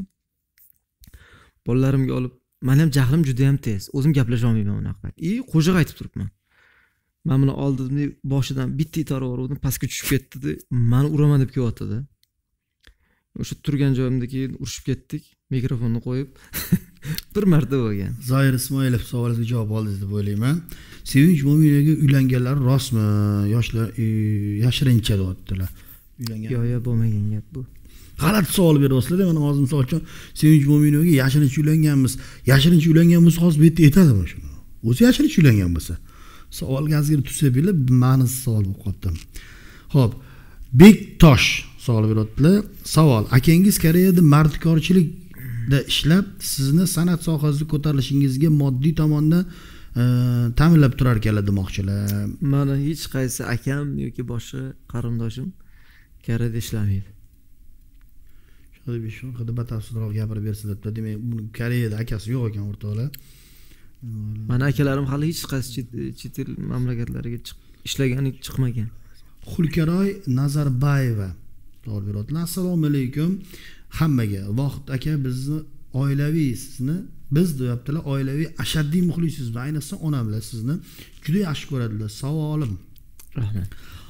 Bolalarimga olib, men ham jahlim juda ham tez. O'zim gaplasha olmayman unaqa payt. Qo'shiq aytib turibman. Men buni oldim, boshidan bitta itarib o'rdim, pastga tushib ketdi-da, meni uraman deb kelyapti-da. O'sha turgan joyimda keyin urishib ketdik, mikrofonni qo'yib. Bir marta bo'lgan. Zoir Ismoilov savolingizga javob oldingiz deb o'ylayman. Sevinch Mo'minaga uylanganlar rostmi? Yoshlar yashirincha deyaptilar. Uylangan. Yo'q, bo'lmagan gap bu. G'alati savol beryapsizlar. Mana hozir misol uchun Sevinch Mo'minaga yashirincha uylanganmiz. Yashirincha uylangan bo'lsa hozir bu yerda aytadimi shuni? O'zi yashirincha uylangan bo'lsa. Savolga azgina tutsa bilib, ma'nisiz savol bo'lib qoldi. Xo'p, Bektosh savol beryaptilar. Savol: akangiz Koreyada mardkorchilikda ishlab, sizni san'at sohasida ko'tarilishingizga moddiy tomondan ta'minlab turar ekanlar demoqchilar. Mana hech qaysi akam yoki boshqa qarindoshim Koreyada ishlamaydi. Shuni batafsilroq gapirib bersinlar. Demak, Koreyada akasi yo'q ekan o'rtoqlar. Mana akalarim hali hech qaysi chet el mamlakatlariga ishlagani chiqmagan. Xulkaroy Nazarbayeva savol beryaptilar. Assalomu alaykum hammaga. Vohid aka, bizni oilaviy sizni biz deyaptilar, oilaviy ashaddiy muxlisizmi? Ayniqsa onamlar sizni juda yaxshi ko'radilar. Savolim. Rahmat.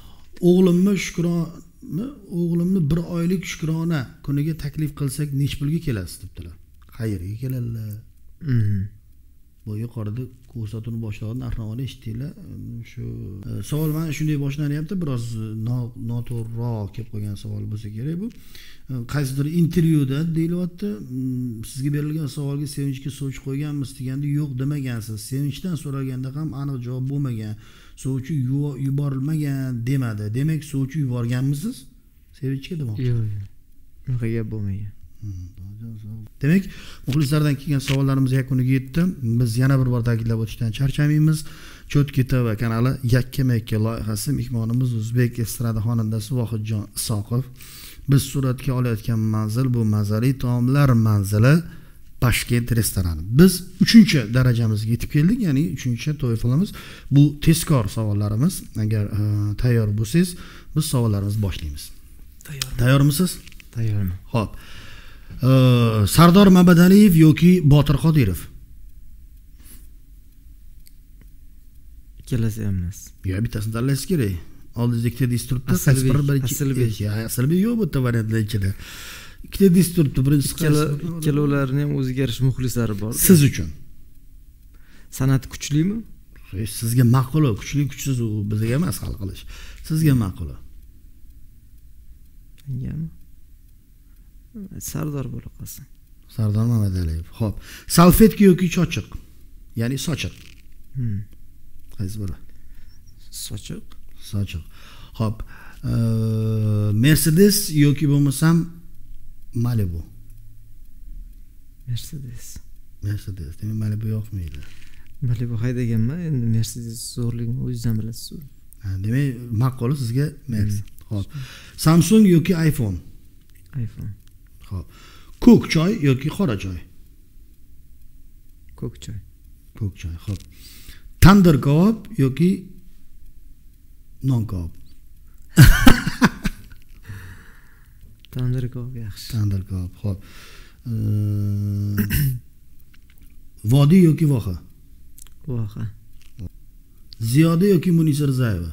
O'g'limni 1 oylik shukrona kuniga taklif qilsak nech pulga kelasiz debdilar. Qayerga keladilar? Bu yuqorida ko'rsatuvni boshlaganda narxni eshitdinglar. Shu savol mana shunday boshlanyapti, biroz noto'g'riroq kelib qolgan savol bo'lsa kerak bu. Qaysidir intervyuda deyilyapti, sizga berilgan savolga Sevinchga sovchi qo'yganmiz deganda yo'q demagansiz. Sevinchdan so'raganda ham aniq javob bo'lmagan. Sovchi yuborilmagan demadi. Demak, sovchi yuborganmisiz? Sevinchga demoqchi. Yo'q. Unaqa gap bo'lmagan. Demak, muxlislardan kelgan savollarimiz yakuniga yetdi. Biz yana bir bor ta'kidlab o'tishdan charchamaymiz. Cho'tki TV kanali yakka-makka loyihasi mehmonimiz o'zbek estrada xonandasi Vohidjon Isoqov. Biz suratga olayotgan manzil bu mazali taomlar manzili Toshkent restorani. Biz 3-darajamizga yetib keldik, ya'ni 3-to'yfilimiz. Bu tezkor savollarimiz. Agar tayyor bo'lsangiz, biz savollarimizni boshlaymiz. Tayyormisiz? Tayyorman. Xo'p. Sardor Mabadaliyev yoki Botir Qodirov? Ikkalasi emas. Yo'q, bittasini tanlash kerak. Oldingizda ikkita disk turibdi. Asalbek. Asalbek yo'q bu variantlar ichida. Ikkita disk turibdi. Birinchisi ikkalolarning ham o'ziga yarasha muxlislari bor. Siz uchun san'at kuchlimi? Sizga ma'qul, kuchli kuchsiz u bizga emas hal qilish. Sizga ma'qul. Mengami? Sardor bo'la qolsin. Sardor Mamadaliyev. Xo'p. Salfetka yoki chochiq? Ya'ni sochiq. Qaysi biri? Sochiq. Sochiq. Xo'p. Mercedes yoki bo'lmasam Malibu? Mercedes. Demak Malibu yoqmaydi. Malibu haydaganman, endi Mercedes zo'rligini o'zingizdan bilasiz. Demak, maqoli sizga Max. Xo'p. Samsung yoki iPhone? iPhone. Xo'p. Ko'k choy yoki qora choy? Ko'k choy. Ko'k choy. Xo'p. Tandir kabob yoki non kabob? Tandir kabob yaxshi. Tandir kabob. Xo'p. Vodiy yoki voha? Voha. Ziyoda yoki Munisa Rizayeva?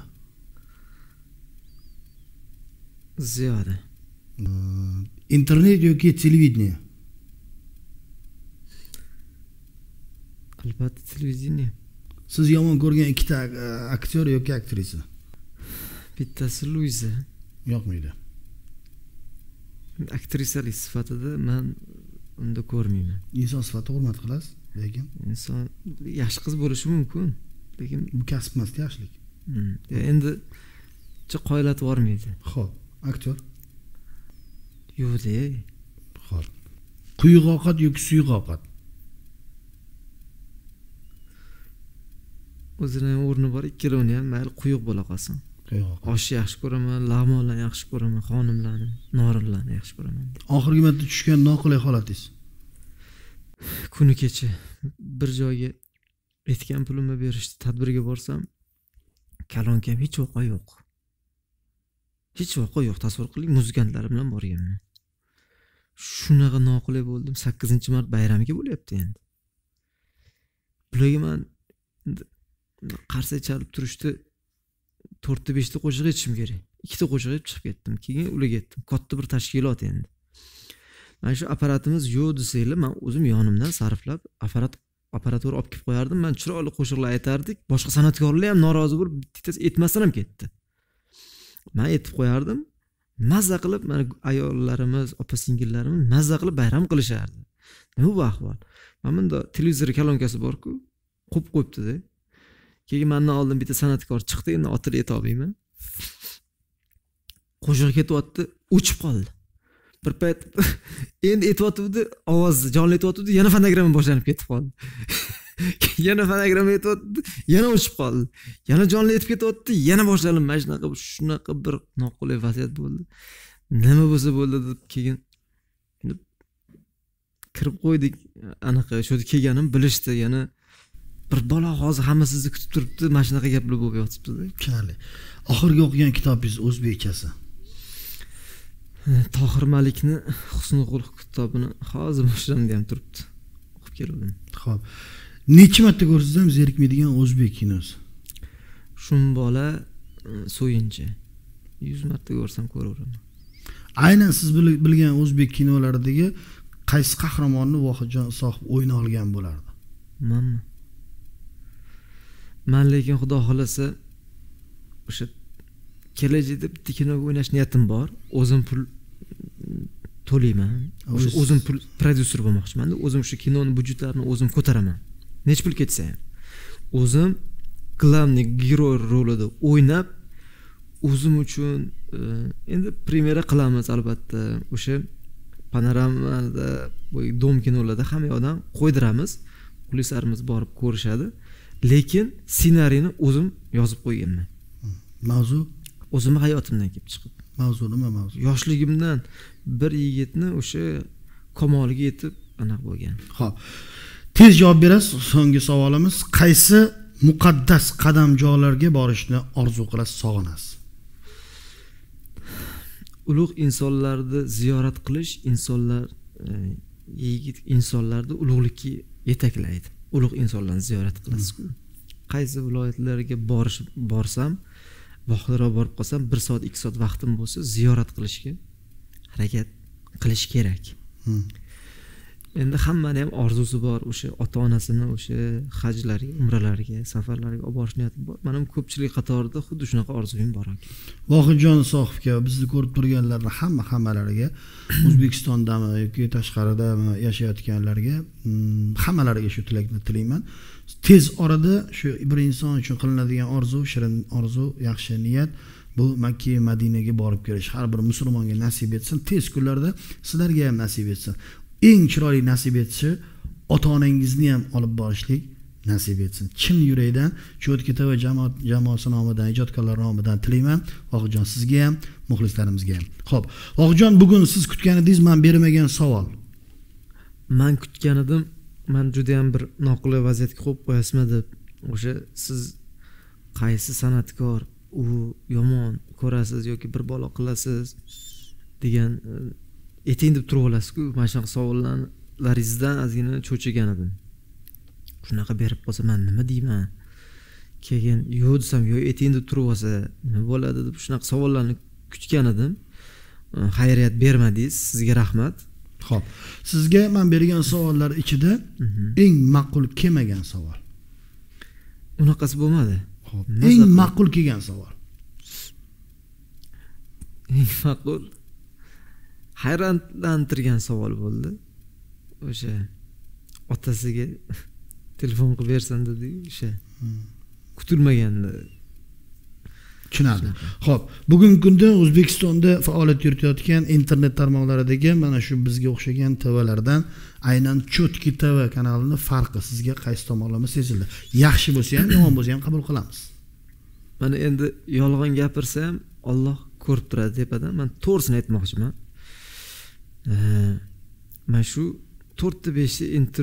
Ziyoda. Internet yoki televideniye? Albatta televideniye. Siz yomon ko'rgan ikkita aktyor yoki aktrisa? Bittasi Luiza. Yoqmaydi. Aktrisalik sifatida men unda ko'rmayman. Inson sifatida hurmat qilasiz, lekin Inson yaxshi qiz bo'lishi mumkin, lekin bu kasb emas, yaxshilik. endi qoyillatib yormaydi. Xo'p, aktyor. Yo'q-de. Xo'p. Quyuq ovqat yoki suyuq ovqat? O'zining o'rni bor, ikkalovini ham mayli quyuq bo'la qolsin. Quyuq ovqat. Oshni yaxshi ko'raman, lag'monlarni yaxshi ko'raman, xonimlarni, norinlarni yaxshi ko'raman. Oxirgi marta tushgan noqulay holatingiz? Kuni kecha bir joyga aytgan pulimni berishdi, tadbirga borsam, kalonkam hech voqa yo'q. Hech voqa yo'q, tasavvur qiling, muzikantlar bilan borganman. Shunaqa noqulay bo'ldim, 8-mart bayramiga bo'lyapti endi. Bularga men qarsa chalib turishdi, 4-5 ta qo'shiq aytishim kerak. 2 ta qo'shiq aytib chiqib ketdim. Keyin ularga aytdim. Katta bir tashkilot endi. Mana shu apparatimiz yo'q desanglar, men o'zim yonimdan sarflab apparatura olib kelib qo'yardim. Men chiroyli qo'shiqlar aytardik. Boshqa san'atkorlar ham norozi bo'lib, bittasi aytmasdan ham ketdi. Men aytib qo'yardim. Mazza qilib, mana ayollarimiz, opa-singillarimiz mazza qilib bayram qilishardi. Nima bu ahvol? Mana bunda televizor kalonkasi bor-ku, qo'yibdi-da. Keyin mendan oldin bitta san'atkor chiqdi, endi otini ayta olmayman. Qo'shiq ketyapti, o'chib qoldi. Bir payt endi aytyapti, ovozi jonli aytyapti, yana fonogramma boshlanib ketib qoldi. Yana fonogramma aytyapti, yana o'chib qoldi. Yana jonli aytib ketyapti, yana boshlanib, mana shunaqa bir noqulay vaziyat bo'ldi. Nima bo'lsa bo'ldi deb keyin kirib qo'ydik. Anaqa shu kelganim bilishdi, yana bir bola hozir hamma sizni kutib turibdi, mana shunaqa gaplar bo'lib yotibdi-da. Tushunarli. Oxirgi o'qigan kitobingiz o'zbekchasi? Tohir Malikni Husnul xulq kitobini hozir boshlamda ham turibdi. O'qib keldim. Xo'p. Necha marta ko'rsangiz ham zerikmaydigan o'zbek kinosi? Shun bola so'yinchi. 100 marta ko'rsam ko'raveraman. Aynan siz bilgan o'zbek kinolaridagi qaysi qahramonni Vohidjon Isoqov o'yna olgan bo'lardi? Men lekin xudo xolasa o'sha kelajakda bitta kinoga o'ynash niyatim bor. O'zim pul to'layman. O'zim pul prodyuser bo'lmoqchiman. O'zim shu kinoning budjetlarini o'zim ko'taraman. Nech pul ketsa ham. O'zim glavniy giroy rolida o'ynab, o'zim uchun endi premyera qilamiz albatta. O'sha panoramada, bu dom kinolarda hamma yoqdan qo'ydiramiz. Muxlislarimiz borib ko'rishadi. Lekin ssenariyni o'zim yozib qo'yganman. Mavzu o'zim hayotimdan kelib chiqib. Mavzu nima mavzu? Yoshligimdan bir yigitni o'sha kamoliga yetib anaqa bo'lgan. Xo'p. Tez javob berasiz. So'nggi savolimiz, qaysi muqaddas qadamjolarga borishni orzu qilasiz, sog'inasiz? Ulug' insonlarni ziyorat qilish insonlarni ulug'likka yetaklaydi. Ulug' insonlarni ziyorat qilasiz-ku. Qaysi viloyatlarga borsam, vaqtliroq borib qolsam, 1 soat 2 soat vaqtim bo'lsa, ziyorat qilishga harakat qilish kerak. Endi hammani ham orzusi bor, o'sha ota-onasini o'sha hajlarga, umralarga, safarlarga olib borish niyatim bor. Mening ko'pchilik qatorida xuddi shunaqa orzuyim bor ekan. Vohidjon Isoqovga, bizni ko'rib turganlarning hammalariga, O'zbekistondami yoki tashqaridami yashayotganlarga, hammalariga shu tilakni tilayman. Tez orada shu bir inson uchun qilinadigan orzu, shirin orzu, yaxshi niyat bu Makka va Madinaga borib kelish har bir musulmonga nasib etsin. Tez kunlarda sizlarga ham nasib etsin. Eng chiroyli nasib etishi ota-onangizni ham olib borishlik nasib etsin. Chin yurakdan Cho'tka TV jamoasi nomidan, ijodkorlar nomidan tilayman. Vohidjon sizga ham, muxlislarimizga ham. Xo'p, Vohidjon, bugun siz kutgan edingiz, men bermagan savol. Men kutgan edim, men juda ham bir noqulay vaziyatga qo'yib qo'yasizmi deb. O'sha siz qaysi san'atkor u yomon ko'rasiz yoki bir bola qilasiz degan eting deb turib olasiz-ku. Mana shunaqa savollaringizdan ozgina cho'chigan edim. Shunaqa berib qolsa men nima deyman? Keyin yo'q desam, yo'q eting deb turib olsa nima bo'ladi deb shunaqa savollarni kutgan edim. Xayriyat bermadingiz, sizga rahmat. Xo'p, sizga men bergan savollar ichida eng ma'qul kelmagan savol. Unaqasi bo'lmadi. Xo'p, eng ma'qul kelgan savol. Eng ma'qul hayronlantirgan savol bo'ldi. O'sha otasiga telefon qilib bersan dedi, o'sha kutilmaganda. Tushunadi. Xo'p, bugungi kunda O'zbekistonda faoliyat yuritayotgan internet tarmoqlaridagi mana shu bizga o'xshagan TVlardan aynan Cho'tka TV kanalining farqi sizga qaysi tomonlama sezildi? Yaxshi bo'lsa ham, yomon bo'lsa ham qabul qilamiz. Mana endi yolg'on gapirsam, Alloh ko'rib turadi tepadan. Men to'g'risini aytmoqchiman. Men shu 4-5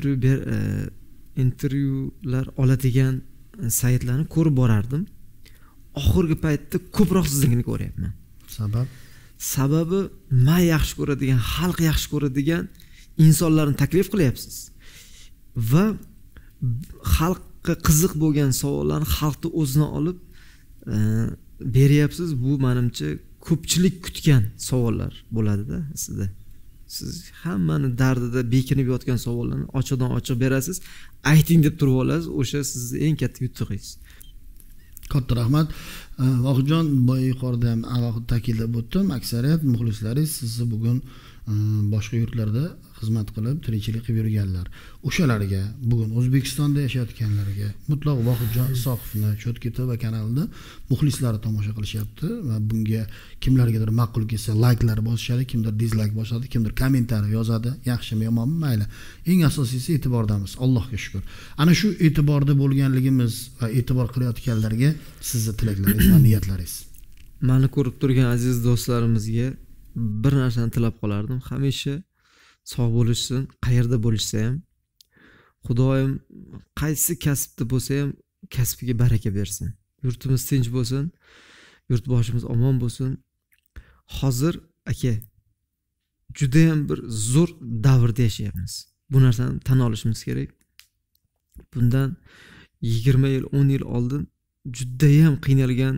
intervyular oladigan saytlarni ko'rib borardim. Oxirgi paytda ko'proq siznikini ko'ryapman. Sababi men yaxshi ko'radigan, xalq yaxshi ko'radigan insonlarni taklif qilyapsiz va xalqqa qiziq bo'lgan savollarni xalqni o'zini olib beryapsiz. Bu menimcha ko'pchilik kutgan savollar bo'ladi-da sizda. Siz hammani dardida bekinib yotgan savollarni ochiqdan ochiq berasiz. Ayting deb turib olasiz. O'sha sizning eng katta yutug'ingiz. Katta rahmat. Vohidjon, yuqorida ham alohida ta'kidlab o'tdim. Aksariyat muxlislaringiz sizni bugun boshqa yurtlarda xizmat qilib, tirikchilik qilib yurganlar. O'shalarga, bugun O'zbekistonda yashayotganlarga mutlaq Vohidjon Isoqovni Cho'tka TV kanalida muxlislari tomosha qilishyapti va bunga kimlargadir ma'qul kelsa layklar bosishadi, kimdir dizlayk bosadi, kimdir kommentariy yozadi. Yaxshimi, yomonmi, mayli. Eng asosiysi e'tibordamiz. Allohga shukr. Ana shu e'tiborda bo'lganligimiz va e'tibor qilayotganlarga sizni tilaklaringiz va niyatlaringiz. Meni ko'rib turgan aziz do'stlarimizga bir narsani tilab qolardim. Hamisha sog' bo'lishsin, qayerda bo'lishsa ham, Xudoyim qaysi kasbda bo'lsa ham kasbiga baraka bersin. Yurtimiz tinch bo'lsin, yurtboshimiz omon bo'lsin. Hozir aka juda ham bir zo'r davrda yashayapmiz. Bu narsani tan olishimiz kerak. Bundan 20 yil, 10 yil oldin juda ham qiynalgan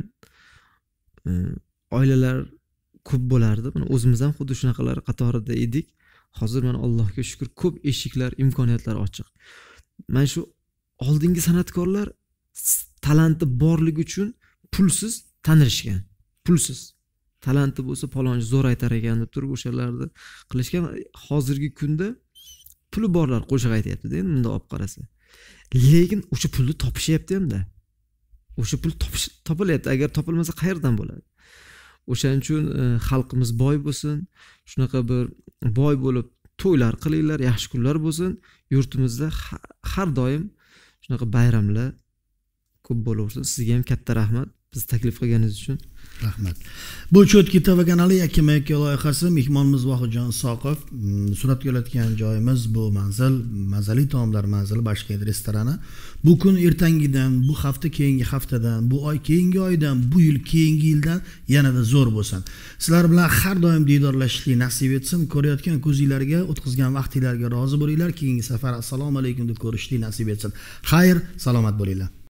oilalar ko'p bo'lardi. Mana o'zimiz ham xuddi shunaqalar qatorida edik. Hozir men Allohga shukr, ko'p eshiklar, imkoniyatlar ochiq. Men shu oldingi san'atkorlar talanti borligi uchun pulsiz tanishgan. Pulsiz. Talanti bo'lsa palonchi zo'r aytar ekan deb turib o'shalarni qilishgan. Hozirgi kunda puli borlar qo'shiq aytayapti-da, endi bunda olib qarasa. Lekin o'sha pulni topishyapti ham-da. O'sha pul topilyapti. Agar topilmasa qayerdan bo'ladi? O'shaning uchun xalqimiz boy bo'lsin, shunaqa bir boy bo'lib to'ylar qilinglar, yaxshi kunlar bo'lsin. Yurtimizda har doim shunaqa bayramlar ko'p bo'laversin. Sizga ham katta rahmat. Biz taklif qilganingiz uchun rahmat. Bu Cho'tka TV kanali yakkama-yakka loyihasi. Mehmonimiz Vohidjon Isoqov. Suratga olayotgan joyimiz bu manzil, mazali taomlar manzili Bashkent restorani. Bu kun ertangidan, bu hafta keyingi haftadan, bu oy keyingi oydan, bu yil keyingi yildan yanada zo'r bo'lsin. Sizlar bilan har doim diydorlashishni nasib etsin. Ko'rayotgan ko'zingizlarga, o'tkazgan vaqtingizlarga rozi bo'linglar. Keyingi safar assalomu alaykum deb ko'rishni nasib etsin. Xayr, salomat bo'linglar.